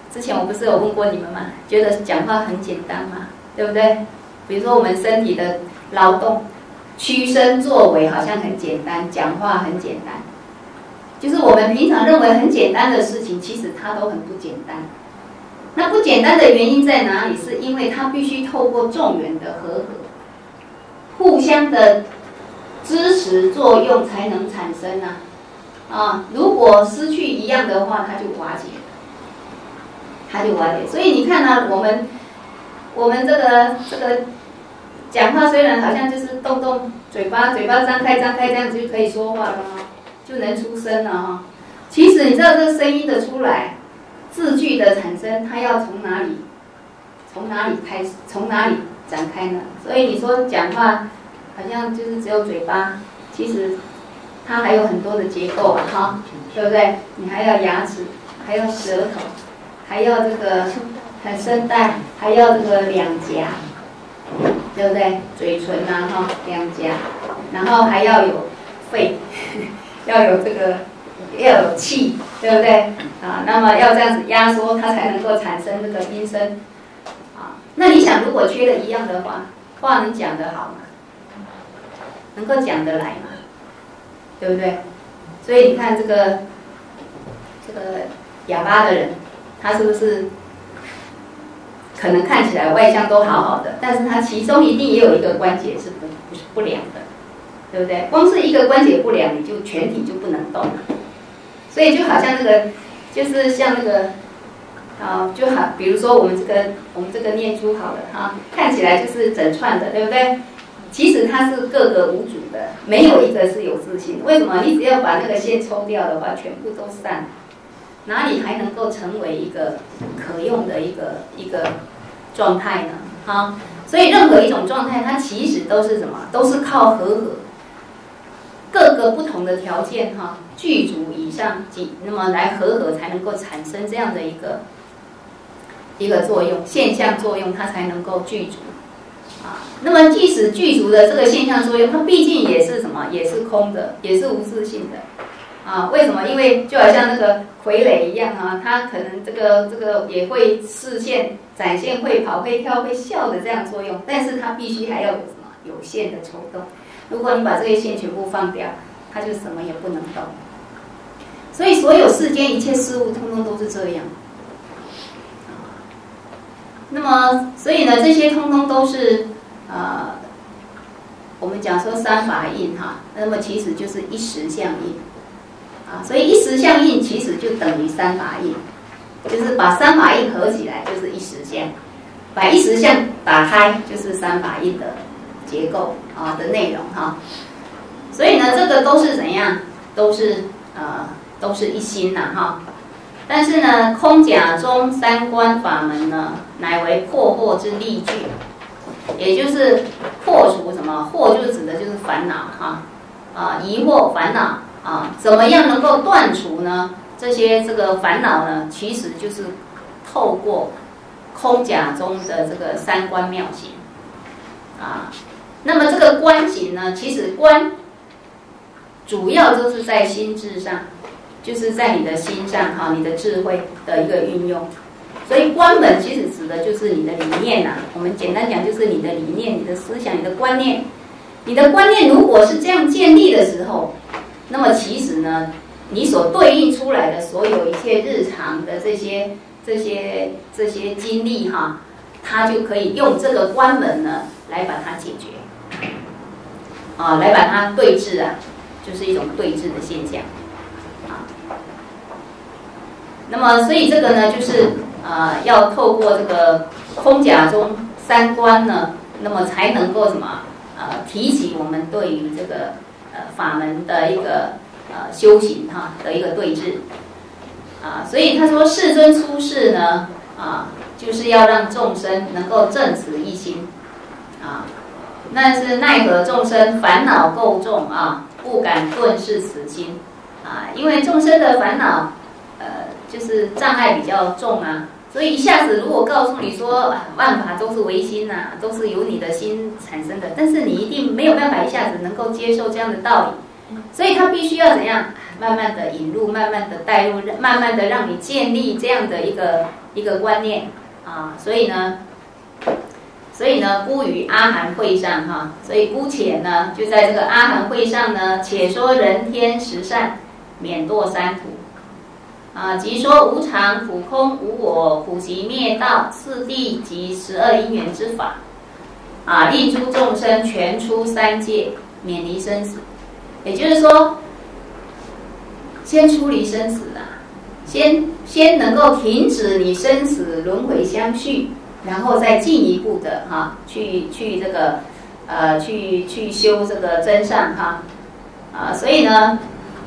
之前我不是有问过你们吗？觉得讲话很简单嘛，对不对？比如说我们身体的劳动，屈身作为好像很简单，讲话很简单，就是我们平常认为很简单的事情，其实它都很不简单。那不简单的原因在哪里？是因为它必须透过众缘的和合，互相的支持作用才能产生啊。啊，如果失去一样的话，它就瓦解，它就瓦解。所以你看呢、啊，我们我们这个这个讲话虽然好像就是动动嘴巴，嘴巴张开张开这样子就可以说话了哈，就能出声了哈。其实你知道这个声音的出来，字句的产生，它要从哪里从哪里开始，从哪里展开呢？所以你说讲话好像就是只有嘴巴，其实它还有很多的结构啊，哈，对不对？你还要牙齿，还要舌头，还要这个声带，还要这个两颊，对不对？嘴唇啊，哈，两颊，然后还要有肺，要有这个要有气，对不对？啊，那么要这样子压缩，它才能够产生这个音声。啊，那你想，如果缺了一样的话，话能讲得好吗？能够讲得来吗？对不对？所以你看这个这个哑巴的人，他是不是可能看起来外向都好好的，但是他其中一定也有一个关节是不不是不良的，对不对？光是一个关节不良，你就全体就不能动了。所以就好像那个，就是像那个，啊，就好，比如说我们这个我们这个念珠好了哈，看起来就是整串的，对不对？其实它是各个无主的，没有一个是有自信的。为什么？你只要把那个线抽掉的话，全部都散，哪里还能够成为一个可用的一个一个状态呢？哈，所以任何一种状态，它其实都是什么？都是靠和合，各个不同的条件哈，具足以上几，那么来和合才能够产生这样的一个一个作用，现象作用，它才能够具足。啊，那么即使具足的这个现象作用，它毕竟也是什么？也是空的，也是无自性的。啊，为什么？因为就好像那个傀儡一样啊，它可能这个这个也会视线展现、会跑、会跳、会笑的这样作用，但是它必须还要有什么？有限的抽动。如果你把这些线全部放掉，它就什么也不能动。所以所有世间一切事物，通通都是这样。那么，所以呢，这些通通都是呃，我们讲说三法印哈，那么其实就是一实相印啊，所以一实相印其实就等于三法印，就是把三法印合起来就是一实相，把一实相打开就是三法印的结构啊的内容哈。所以呢，这个都是怎样？都是呃，都是一心呐哈。但是呢，空假中三观法门呢，乃为破惑之例句，也就是破除什么？惑就是指的就是烦恼哈，啊，疑惑烦恼啊，怎么样能够断除呢？这些这个烦恼呢，其实就是透过空假中的这个三观妙行啊。那么这个观行呢，其实观主要就是在心智上。就是在你的心上哈，你的智慧的一个运用，所以观本其实指的就是你的理念呐、啊。我们简单讲就是你的理念、你的思想、你的观念。你的观念如果是这样建立的时候，那么其实呢，你所对应出来的所有一切日常的这些、这些、这些经历哈，它就可以用这个观本呢来把它解决，啊，来把它对治啊，就是一种对治的现象。那么，所以这个呢，就是呃，要透过这个空假中三观呢，那么才能够什么呃，提起我们对于这个呃法门的一个呃修行哈的一个对治啊。所以他说，世尊出世呢啊，就是要让众生能够正此一心啊。但是奈何众生烦恼垢重啊，不敢顿视此心啊，因为众生的烦恼呃。就是障碍比较重啊，所以一下子如果告诉你说万法都是唯心呐、啊，都是由你的心产生的，但是你一定没有办法一下子能够接受这样的道理，所以他必须要怎样慢慢的引入，慢慢的带入，慢慢的让你建立这样的一个一个观念啊。所以呢，所以呢，姑于阿含会上哈，所以姑且呢，就在这个阿含会上呢，且说人天十善，免堕三途。啊，即说无常、苦空、无我、苦集灭道四谛及十二因缘之法，啊，令诸众生全出三界，免离生死。也就是说，先出离生死啊，先先能够停止你生死轮回相续，然后再进一步的哈、啊，去去这个呃，去去修这个真善哈，啊，所以呢。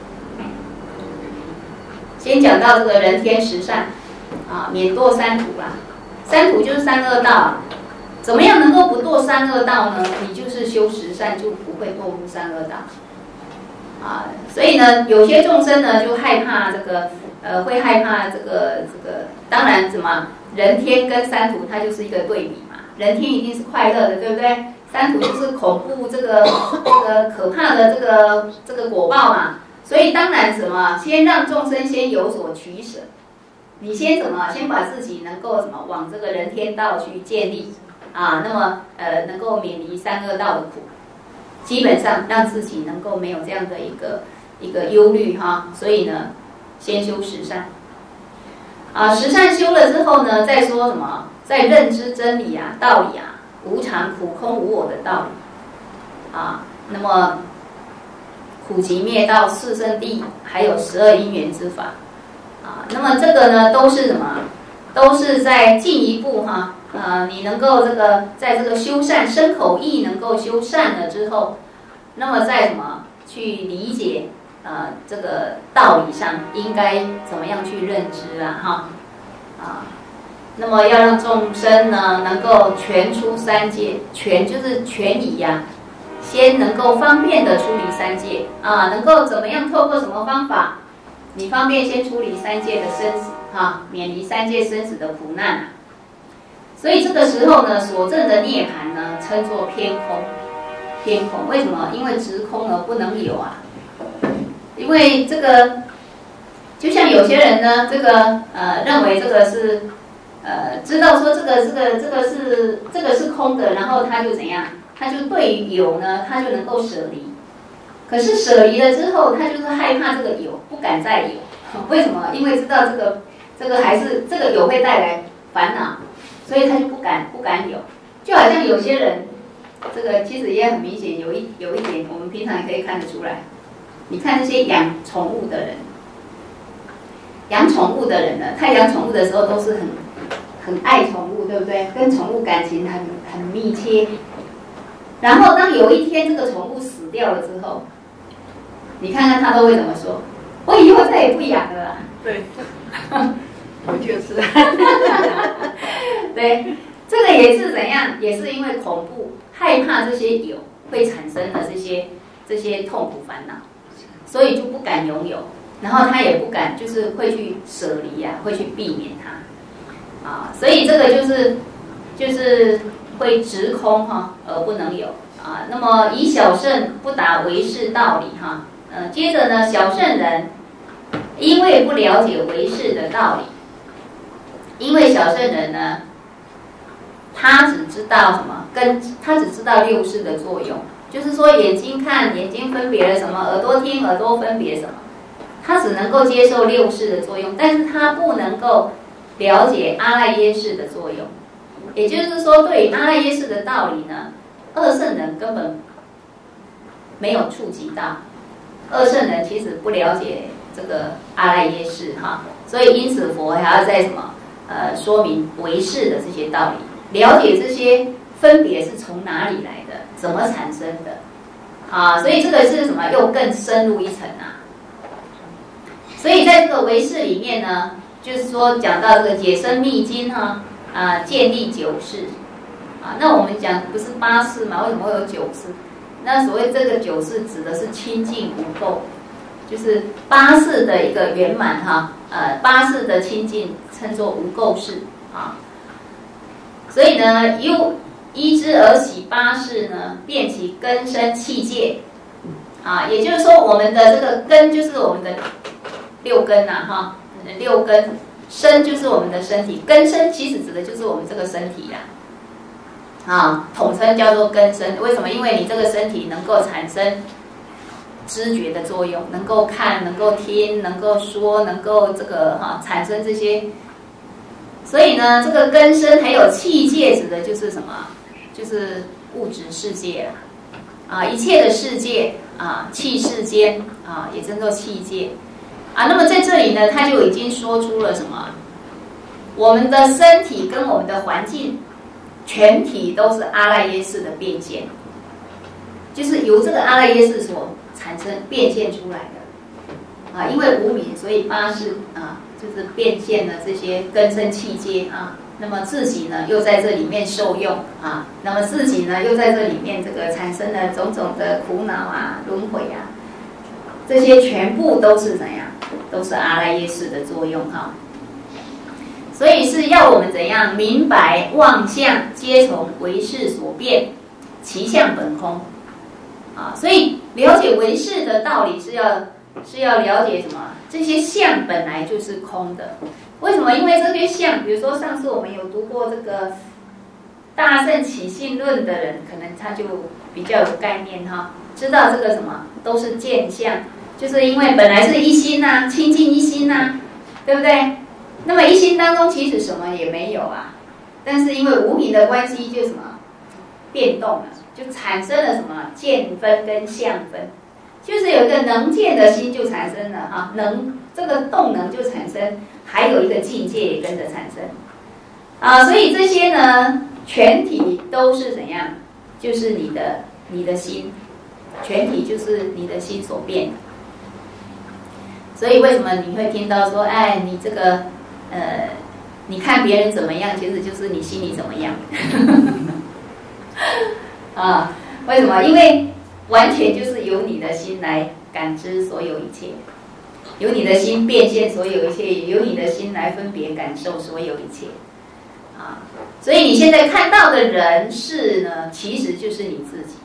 先讲到这个人天十善，啊，免堕三途啦。三途就是三恶道，怎么样能够不堕三恶道呢？你就是修十善，就不会堕入三恶道。啊，所以呢，有些众生呢就害怕这个，呃，会害怕这个这个。当然，什么人天跟三途它就是一个对比嘛。人天一定是快乐的，对不对？三途就是恐怖这个这个可怕的这个这个果报嘛。所以当然什么，先让众生先有所取舍，你先怎么，先把自己能够什么往这个人天道去建立啊，那么呃能够免离三恶道的苦，基本上让自己能够没有这样的一个一个忧虑哈。所以呢，先修十善，啊，十善修了之后呢，再说什么，再认知真理啊、道理啊，无常、苦空、无我的道理啊，那么。苦集灭道四圣谛，还有十二因缘之法，啊，那么这个呢，都是什么？都是在进一步哈，呃，你能够这个在这个修善身口意能够修善了之后，那么在什么去理解呃这个道理上应该怎么样去认知啊哈啊，那么要让众生呢能够全出三界，全就是全理呀、啊。先能够方便的出离三界啊，能够怎么样？透过什么方法？你方便先出离三界的生死啊，免离三界生死的苦难、啊。所以这个时候呢，所证的涅槃呢，称作偏空。偏空为什么？因为直空而不能有啊。因为这个，就像有些人呢，这个呃认为这个是呃知道说这个这个这个是这个是空的，然后他就怎样？他就对于有呢，他就能够舍离。可是舍离了之后，他就是害怕这个有，不敢再有。为什么？因为知道这个这个还是这个有会带来烦恼，所以他就不敢不敢有。就好像有些人，这个其实也很明显，有一有一点，我们平常也可以看得出来。你看那些养宠物的人，养宠物的人呢，他养宠物的时候都是很很爱宠物，对不对？跟宠物感情很很密切。然后当有一天这个宠物死掉了之后，你看看他都会怎么说？我以后再也不养了啦。 对，我就是。 对，这个也是怎样？也是因为恐怖、害怕这些有会产生的这些这些痛苦烦恼，所以就不敢拥有，然后他也不敢，就是会去舍离啊，会去避免它啊。所以这个就是就是。会直空哈，而不能有啊。那么以小圣不达唯识道理哈，呃，接着呢，小圣人因为不了解唯识的道理，因为小圣人呢，他只知道什么？跟他只知道六识的作用，就是说眼睛看，眼睛分别了什么；耳朵听，耳朵分别什么。他只能够接受六识的作用，但是他不能够了解阿赖耶识的作用。也就是说，对于阿赖耶识的道理呢，二圣人根本没有触及到。二圣人其实不了解这个阿赖耶识哈，所以因此佛还要在什么呃说明唯识的这些道理，了解这些分别是从哪里来的，怎么产生的啊？所以这个是什么？又更深入一层啊。所以在这个唯识里面呢，就是说讲到这个解深密经哈。啊，建立九识，啊，那我们讲不是八识嘛？为什么会有九识？那所谓这个九识指的是清净无垢，就是八识的一个圆满哈，呃，八识的清净称作无垢识啊。所以呢，依依之而起八识呢，变其根深器界， 啊，也就是说我们的这个根就是我们的六根呐、啊，哈，六根，身就是我们的身体，根身其实指的就是我们这个身体呀、啊，啊，统称叫做根身。为什么？因为你这个身体能够产生知觉的作用，能够看，能够听，能够说，能够这个哈、啊、产生这些。所以呢，这个根身还有器界，指的就是什么？就是物质世界啊。啊，一切的世界啊，器世间啊，也称作器界啊。那么在这里呢，他就已经说出了什么？我们的身体跟我们的环境，全体都是阿赖耶识的变现，就是由这个阿赖耶识所产生变现出来的啊。因为无明，所以八识啊，就是变现了这些根身器界啊。那么自己呢，又在这里面受用啊，那么自己呢，又在这里面这个产生了种种的苦恼啊、轮回啊，这些全部都是怎样？都是阿赖耶识的作用哈、啊。所以是要我们怎样明白妄相皆从唯识所变，其相本空啊。所以了解唯识的道理是要是要了解什么？这些相本来就是空的。为什么？因为这些相，比如说上次我们有读过这个《大乘起信论》的人，可能他就比较有概念哈，知道这个什么都是见相，就是因为本来是一心呐、啊，清净一心呐、啊，对不对？那么一心当中其实什么也没有啊，但是因为无明的关系，就什么变动了，就产生了什么见分跟相分，就是有一个能见的心就产生了哈，能这个动能就产生。还有一个境界也跟着产生，啊，所以这些呢，全体都是怎样？就是你的你的心，全体就是你的心所变的。所以为什么你会听到说，哎，你这个呃，你看别人怎么样，其实就是你心里怎么样。啊，为什么？因为完全就是由你的心来感知所有一切。由你的心变现所有一切，由你的心来分别感受所有一切，啊，所以你现在看到的人事呢，其实就是你自己。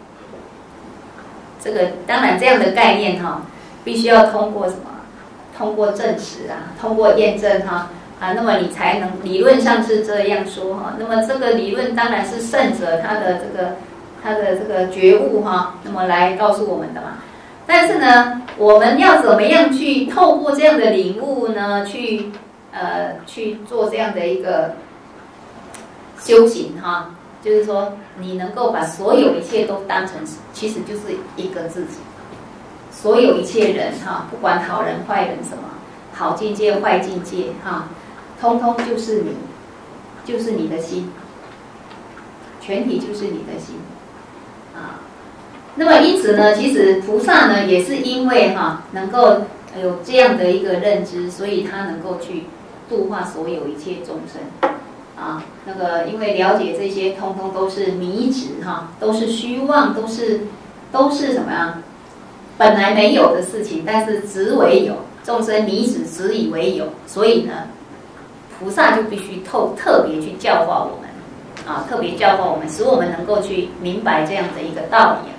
这个当然这样的概念哈，必须要通过什么？通过证实啊，通过验证哈啊，那么你才能理论上是这样说哈。那么这个理论当然是圣者他的这个他的这个觉悟哈，那么来告诉我们的嘛。但是呢，我们要怎么样去透过这样的领悟呢？去呃去做这样的一个修行哈，就是说你能够把所有一切都当成，其实就是一个自己。所有一切人哈，不管好人坏人什么，好境界坏境界哈，通通就是你，就是你的心，全体就是你的心啊。那么因此呢，其实菩萨呢也是因为哈能够有这样的一个认知，所以他能够去度化所有一切众生啊。那个因为了解这些，通通都是迷执哈，都是虚妄，都是都是什么呀？本来没有的事情，但是执为有，众生迷执执以为有，所以呢，菩萨就必须透特别去教化我们啊，特别教化我们，使我们能够去明白这样的一个道理。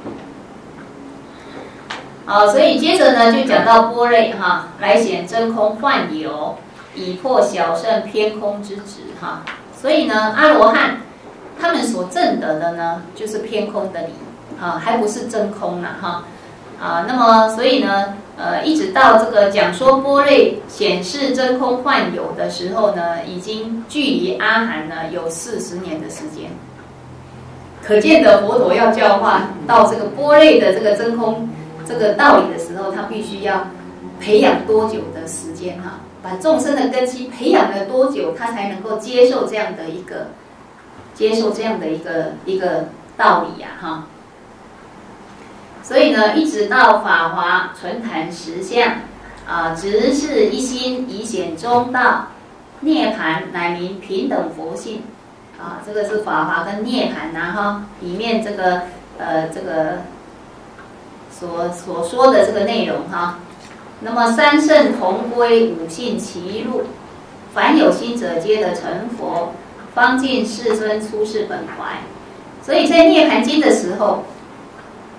好，所以接着呢，就讲到般若哈，来显真空幻有，以破小圣偏空之执哈。所以呢，阿罗汉他们所证得的呢，就是偏空的理啊，还不是真空了哈啊。那么，所以呢，呃，一直到这个讲说般若显示真空幻有的时候呢，已经距离阿含呢有四十年的时间。可见的佛陀要教化到这个般若的这个真空这个道理的时候，他必须要培养多久的时间哈？把众生的根基培养了多久，他才能够接受这样的一个接受这样的一个一个道理呀哈？所以呢，一直到法华纯谈实相啊，直是一心以显中道，涅盘乃名平等佛性啊。这个是法华跟涅盘呐哈，里面这个呃这个。所所说的这个内容哈，那么三圣同归，五性齐入，凡有心者皆得成佛，方尽世尊出世本怀。所以在涅盘经的时候，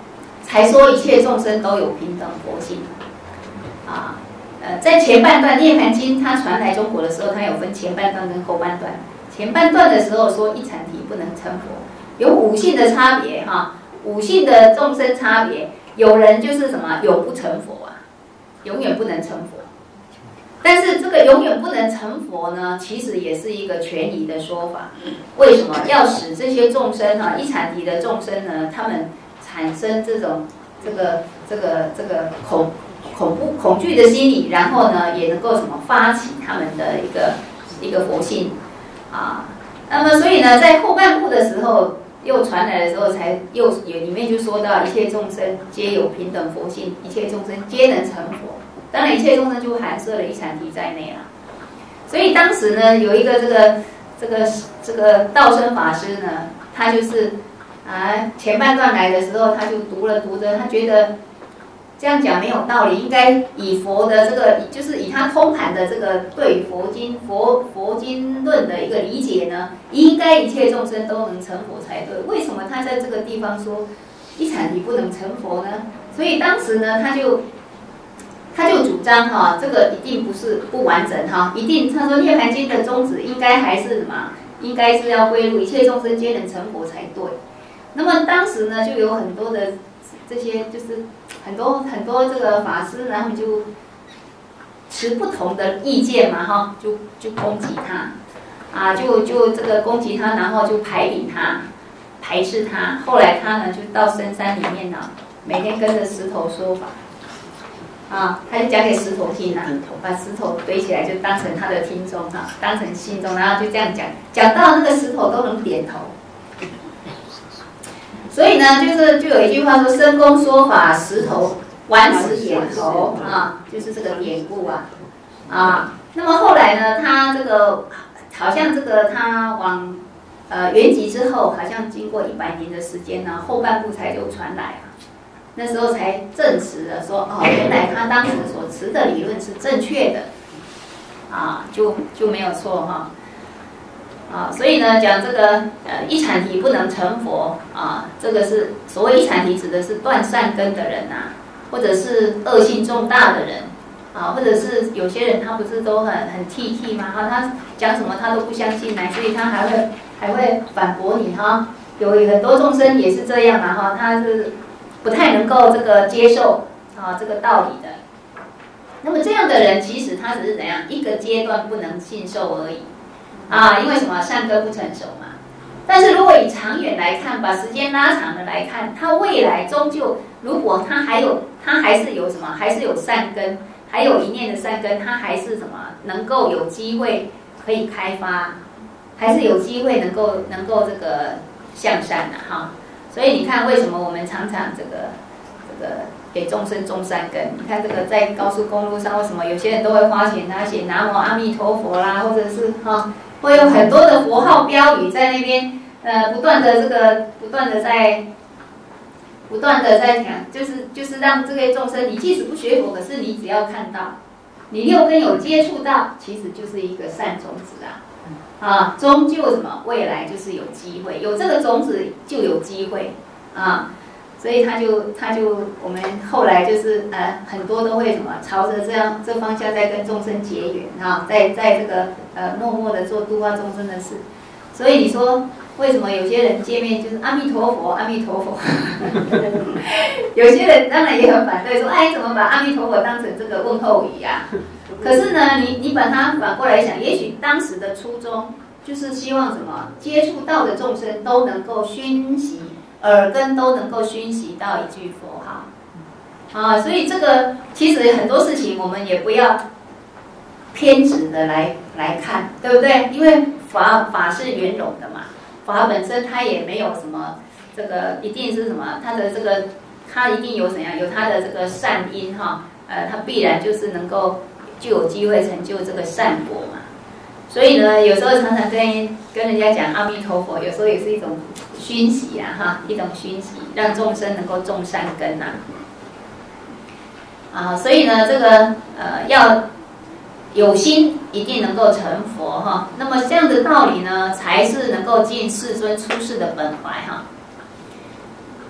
才说一切众生都有平等佛性啊。呃，在前半段《涅盘经》它传来中国的时候，它有分前半段跟后半段。前半段的时候说一禅体不能成佛，有五性的差别哈，五性的众生差别。有人就是什么永不成佛啊，永远不能成佛。但是这个永远不能成佛呢，其实也是一个权宜的说法。为什么要使这些众生哈，一禅体的众生呢，他们产生这种这个这个这个恐恐怖恐惧的心理，然后呢，也能够什么发起他们的一个一个佛性啊。那么所以呢，在后半部的时候又传来的时候，才又有里面就说到一切众生皆有平等佛性，一切众生皆能成佛。当然，一切众生就含摄了一禅体在内了。所以当时呢，有一个这个这个这个道生法师呢，他就是啊前半段来的时候，他就读了读着，他觉得这样讲没有道理，应该以佛的这个，就是以他通盘的这个对佛经佛佛经论的一个理解呢，应该一切众生都能成佛才对。为什么他在这个地方说一禅体不能成佛呢？所以当时呢，他就。他就主张哈，这个一定不是不完整哈，一定他说《涅盘经》的宗旨应该还是什么？应该是要归入一切众生皆能成佛才对。那么当时呢，就有很多的这些，就是很多很多这个法师呢，他们就持不同的意见嘛哈，就就攻击他，啊，就就这个攻击他，然后就排挤他，排斥他。后来他呢，就到深山里面呢，每天跟着石头说法。啊，他就讲给石头听啊，把石头堆起来，就当成他的听众哈，当成信众，然后就这样讲，讲到那个石头都能点头。所以呢，就是就有一句话说：“深公说法，石头顽石点头啊，就是这个典故啊啊。那么后来呢，他这个好像这个他往呃圆寂之后，好像经过一百年的时间呢，后半部才就传来啊。那时候才证实了说，哦，原来他当时所持的理论是正确的，啊，就就没有错哈，啊，所以呢，讲这个呃一禅体不能成佛啊，这个是所谓一禅体指的是断善根的人呐、啊，或者是恶性重大的人啊，或者是有些人他不是都很很剔剔吗？哈，他讲什么他都不相信，乃至于他还会还会反驳你哈，有很多众生也是这样嘛哈，他是。不太能够这个接受啊这个道理的，那么这样的人，其实他只是怎样一个阶段不能信受而已，啊，因为什么善根不成熟嘛。但是如果以长远来看，把时间拉长的来看，他未来终究如果他还有他还是有什么，还是有善根，还有一念的善根，他还是什么能够有机会可以开发，还是有机会能够能够这个向善的哈。所以你看，为什么我们常常这个这个给众生种善根？你看这个在高速公路上，为什么有些人都会花钱他写南无阿弥陀佛啦，或者是哈、哦，会有很多的佛号标语在那边，呃，不断的这个不断的在不断的在讲，就是就是让这些众生，你即使不学佛，可是你只要看到，你六根有接触到，其实就是一个善种子啊。啊，终究什么？未来就是有机会，有这个种子就有机会啊，所以他就他就我们后来就是呃很多都会什么朝着这样这方向在跟众生结缘啊，在在这个呃默默的做度化众生的事。所以你说为什么有些人见面就是阿弥陀佛阿弥陀佛，有些人当然也很反对说，哎，怎么把阿弥陀佛当成这个问候语呀、啊？可是呢，你你把它反过来想，也许当时的初衷就是希望什么，接触到的众生都能够熏习，耳根都能够熏习到一句佛号，啊，所以这个其实很多事情我们也不要偏执的来来看，对不对？因为法法是圆融的嘛，法本身它也没有什么这个一定是什么，它的这个它一定有怎样，有它的这个善因哈，呃，它必然就是能够。就有机会成就这个善果嘛，所以呢，有時候常常跟跟人家講阿彌陀佛，有時候也是一種熏習啊，哈，一種熏習，讓眾生能夠種善根啊。啊，所以呢，這個呃要有心，一定能夠成佛哈。那麼這樣的道理呢，才是能夠盡世尊出世的本懷哈。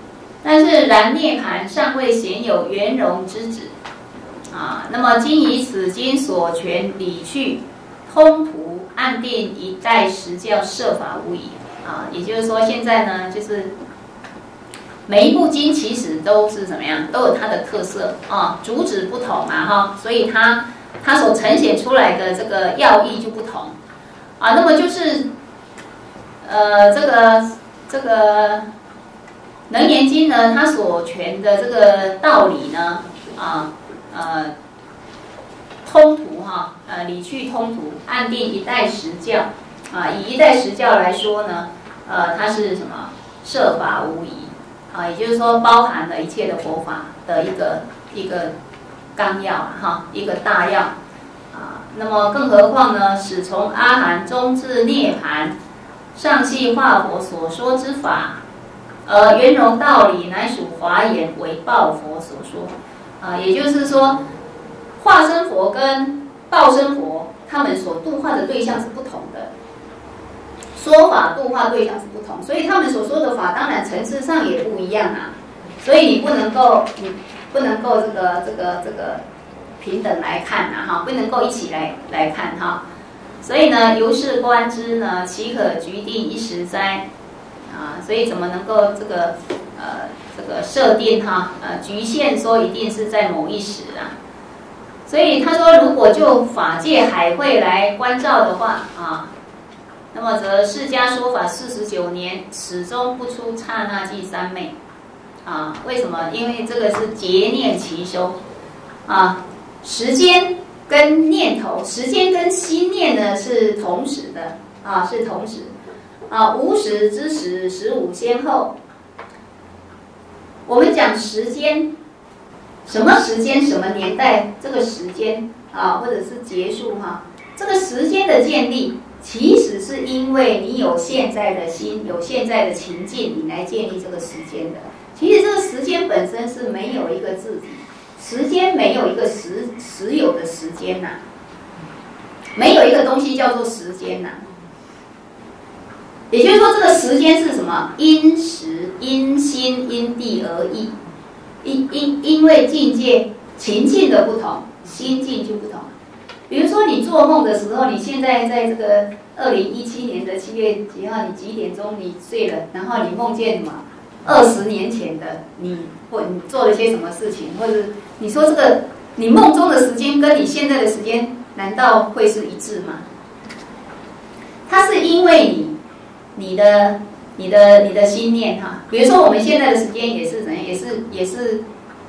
但是然涅盘尚未显有圆融之旨啊。那么今以此经所全理去通途暗定一代实教设法无疑啊。也就是说，现在呢，就是每一部经其实都是怎么样，都有它的特色啊，主旨不同嘛哈，所以它它所呈现出来的这个要义就不同啊。那么就是呃这个这个能言经呢，它所传的这个道理呢啊呃通途哈呃理去通途暗定一代实教啊。以一代实教来说呢，呃它是什么设法无疑啊，也就是说包含了一切的佛法的一个一个纲要哈，一个大要啊。那么更何况呢，始从阿含中至涅盘，上系化佛所说之法，而圆融道理乃属华严为报佛所说啊。也就是说，化身佛跟报身佛，他们所度化的对象是不同的，说法度化对象是不同，所以他们所说的法当然层次上也不一样啊。所以你不能够，你不能够这个这个这个平等来看啊哈，不能够一起来来看哈。所以呢，由是观之呢，岂可局定一时哉？啊，所以怎么能够这个呃这个设定哈呃局限说一定是在某一时啊？所以他说，如果就法界海会来关照的话啊。那么则释迦说法四十九年，始终不出刹那即三昧，啊，为什么？因为这个是劫念齐收，啊，时间跟念头，时间跟心念呢是同时的，啊，是同时，啊，无始之时，十五先后。我们讲时间，什么时间，什么年代，这个时间啊，或者是结束哈、啊，这个时间的建立。其实是因为你有现在的心，有现在的情境，你来建立这个时间的。其实这个时间本身是没有一个字体，时间没有一个实实有的时间呐、啊，没有一个东西叫做时间呐、啊。也就是说，这个时间是什么？因时、因心、因地而异，因因因为境界情境的不同，心境就不同。比如说你做梦的时候，你现在在这个二零一七年的七月几号，你几点钟你睡了，然后你梦见什么？二十年前的你，或你做了些什么事情，或者你说这个你梦中的时间跟你现在的时间，难道会是一致吗？它是因为你你的你的你的心念哈，比如说我们现在的时间也是怎样，也是也是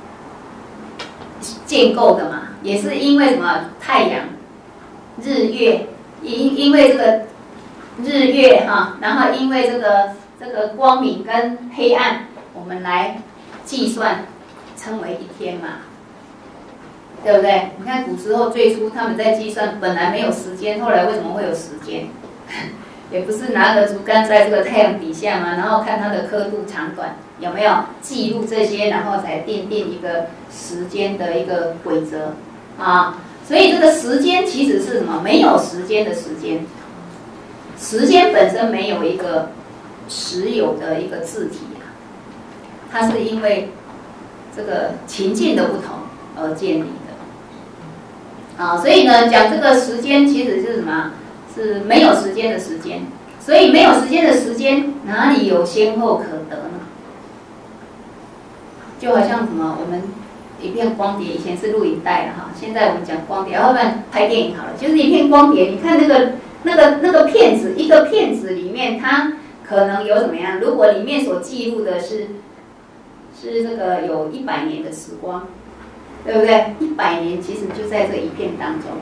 建构的嘛。也是因为什么？太阳、日月，因因为这个日月哈，然后因为这个这个光明跟黑暗，我们来计算，称为一天嘛，对不对？你看古时候最初他们在计算，本来没有时间，后来为什么会有时间？也不是拿个竹竿在这个太阳底下嘛，然后看它的刻度长短，有没有记录这些，然后才定定一个时间的一个规则。啊，所以这个时间其实是什么？没有时间的时间，时间本身没有一个实有的一个字体啊，它是因为这个情境的不同而建立的。啊，所以呢，讲这个时间其实是什么？是没有时间的时间，所以没有时间的时间，哪里有先后可得呢？就好像什么我们。一片光碟，以前是录影带的哈，现在我们讲光碟，要不然拍电影好了，就是一片光碟。你看那个那个那个片子，一个片子里面，它可能有怎么样？如果里面所记录的是是这个有一百年的时光，对不对？一百年其实就在这一片当中，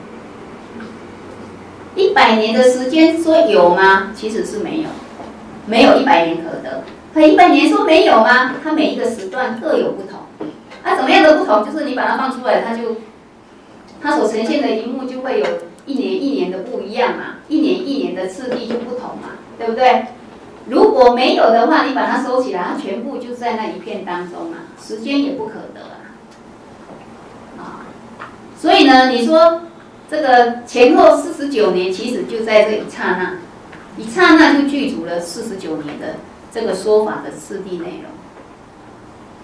一百年的时间说有吗？其实是没有，没有一百年可得。它一百年说没有吗？它每一个时段各有不同。它、啊、怎么样的不同？就是你把它放出来，它就它所呈现的荧幕就会有一年一年的不一样嘛，一年一年的次第就不同嘛，对不对？如果没有的话，你把它收起来，它全部就在那一片当中啊，时间也不可得啊。啊，所以呢，你说这个前后四十九年，其实就在这一刹那，一刹那就具足了四十九年的这个说法的次第内容。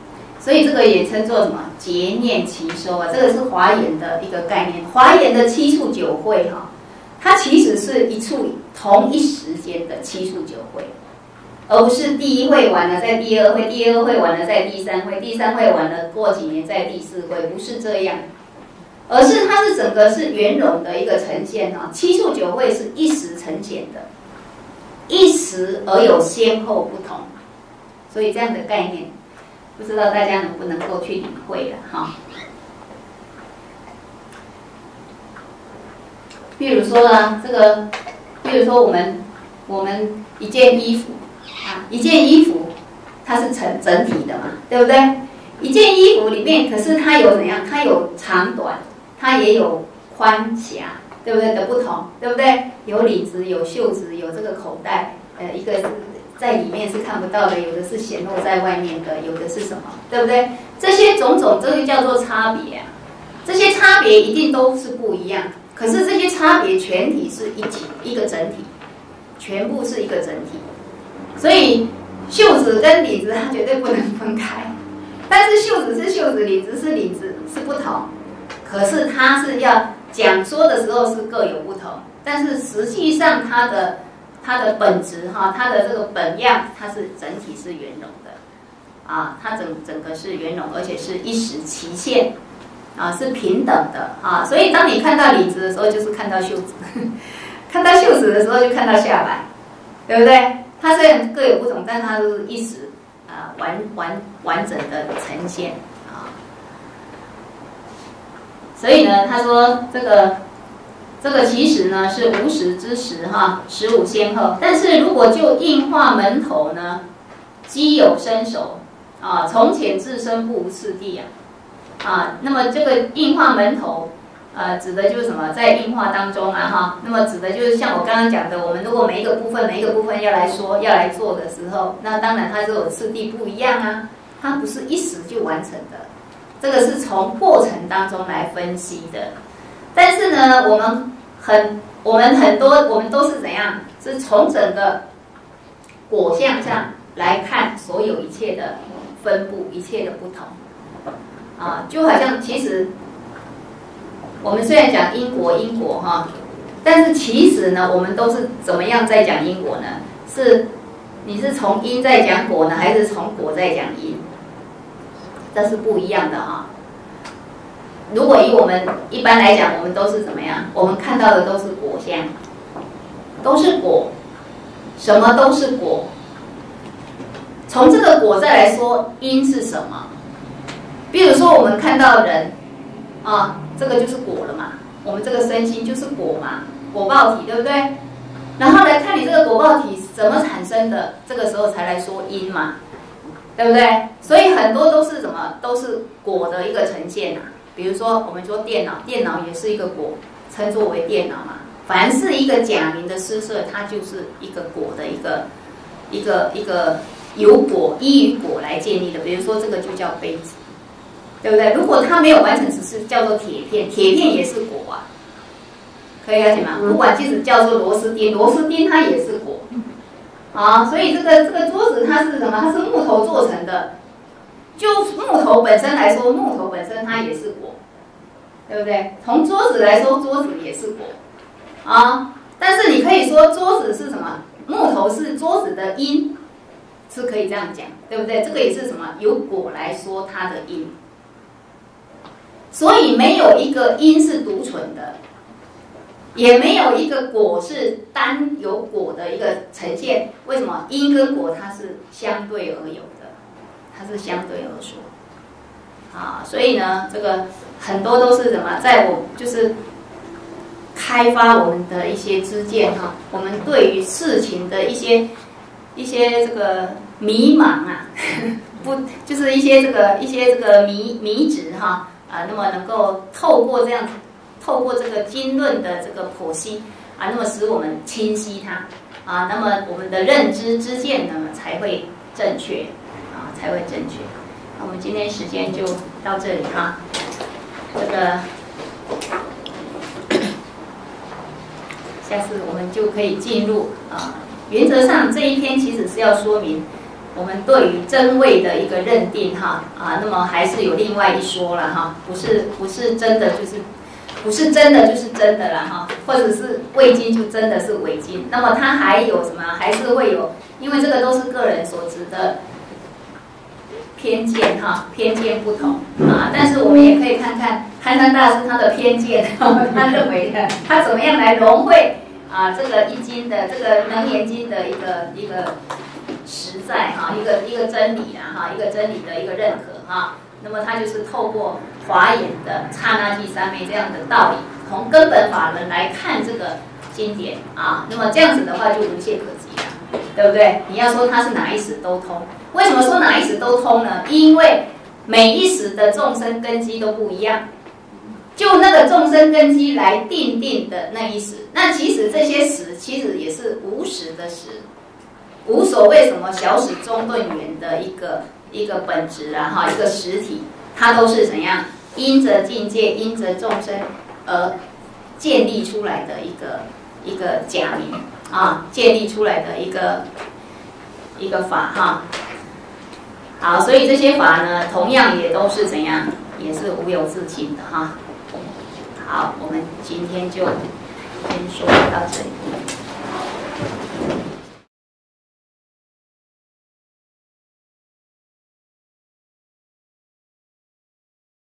所以这个也称作什么结念齐收啊，这个是华严的一个概念。华严的七处九会哈，它其实是一处同一时间的七处九会，而不是第一会完了在第二会，第二会完了在第三会，第三会完了过几年在第四会，不是这样，而是它是整个是圆融的一个呈现哈。七处九会是一时呈现的，一时而有先后不同，所以这样的概念，不知道大家能不能够去领会了哈。比如说呢，这个，比如说我们我们一件衣服啊，一件衣服它是成整体的嘛，对不对？一件衣服里面，可是它有怎样？它有长短，它也有宽狭，对不对的不同，对不对？有领子，有袖子，有这个口袋，呃，一个是在里面是看不到的，有的是显露在外面的，有的是什么，对不对？这些种种，这个叫做差别啊。这些差别一定都是不一样。可是这些差别全体是一体一个整体，全部是一个整体，所以袖子跟领子它绝对不能分开。但是袖子是袖子，领子是领子，是不同。可是它是要讲说的时候是各有不同，但是实际上它的它的本质哈，它的这个本样，它是整体是圆融的啊，它整整个是圆融，而且是一时齐现。啊，是平等的啊，所以当你看到领子的时候，就是看到袖子；看到袖子的时候，就看到下摆，对不对？它虽然各有不同，但它都是一时啊完完完整的呈现啊。所以呢，他说这个这个其实呢是无时之时哈，实无先后。但是如果就应化门头呢，机有身手啊，从浅至深不无次第啊。啊，那么这个应化门头，呃，指的就是什么？在应化当中啊，哈，那么指的就是像我刚刚讲的，我们如果每一个部分、每一个部分要来说、要来做的时候，那当然它就有次第不一样啊，它不是一时就完成的，这个是从过程当中来分析的。但是呢，我们很、我们很多、我们都是怎样？是从整个果相上来看所有一切的分布、一切的不同。啊，就好像其实我们虽然讲因果因果哈，但是其实呢，我们都是怎么样在讲因果呢？是你是从因在讲果呢，还是从果在讲因？这是不一样的哈。如果以我们一般来讲，我们都是怎么样？我们看到的都是果相，都是果，什么都是果。从这个果再来说，因是什么？比如说，我们看到人，啊，这个就是果了嘛。我们这个身心就是果嘛，果报体，对不对？然后来看你这个果报体怎么产生的，这个时候才来说因嘛，对不对？所以很多都是什么，都是果的一个呈现啊。比如说，我们说电脑，电脑也是一个果，称作为电脑嘛。凡是一个假名的施设，它就是一个果的一个一个一个由果依于果来建立的。比如说，这个就叫杯子。对不对？如果它没有完成只是叫做铁片，铁片也是果啊，可以了解吗？不管即使叫做螺丝钉，螺丝钉它也是果啊。所以这个这个桌子它是什么？它是木头做成的。就木头本身来说，木头本身它也是果，对不对？从桌子来说，桌子也是果啊。但是你可以说桌子是什么？木头是桌子的因，是可以这样讲，对不对？这个也是什么？由果来说它的因。所以没有一个因是独存的，也没有一个果是单有果的一个呈现。为什么？因跟果它是相对而有的，它是相对而说啊。所以呢，这个很多都是什么？在我就是开发我们的一些知见哈，我们对于事情的一些一些这个迷茫啊，不就是一些这个一些这个迷迷执哈。啊，那么能够透过这样，透过这个经论的这个剖析啊，那么使我们清晰它啊，那么我们的认知知见呢才会正确啊，才会正确。那我们今天时间就到这里哈，这个下次我们就可以进入啊。原则上这一篇其实是要说明我们对于真伪的一个认定哈啊，那么还是有另外一说了哈，不是不是真的就是不是真的就是真的啦哈，或者是伪经就真的是伪经，那么它还有什么？还是会有，因为这个都是个人所指的偏见哈，偏见不同啊，但是我们也可以看看憨山大师他的偏见，他认为的他怎么样来融会啊这个易经的这个能言经的一个一个实在哈，一个一个真理啊哈，一个真理的一个认可哈。那么他就是透过华严的刹那即三昧这样的道理，从根本法门来看这个经典啊，那么这样子的话就无懈可击了，对不对？你要说它是哪一时都通，为什么说哪一时都通呢？因为每一时的众生根基都不一样，就那个众生根基来定定的那一时，那其实这些时其实也是无时的时，无所谓什么小始中顿圆的一个一个本质啊哈，一个实体，它都是怎样因着境界、因着众生而建立出来的一个一个假名啊，建立出来的一个一个法哈。好，所以这些法呢，同样也都是怎样，也是无有自性的哈。好，我们今天就先说到这里。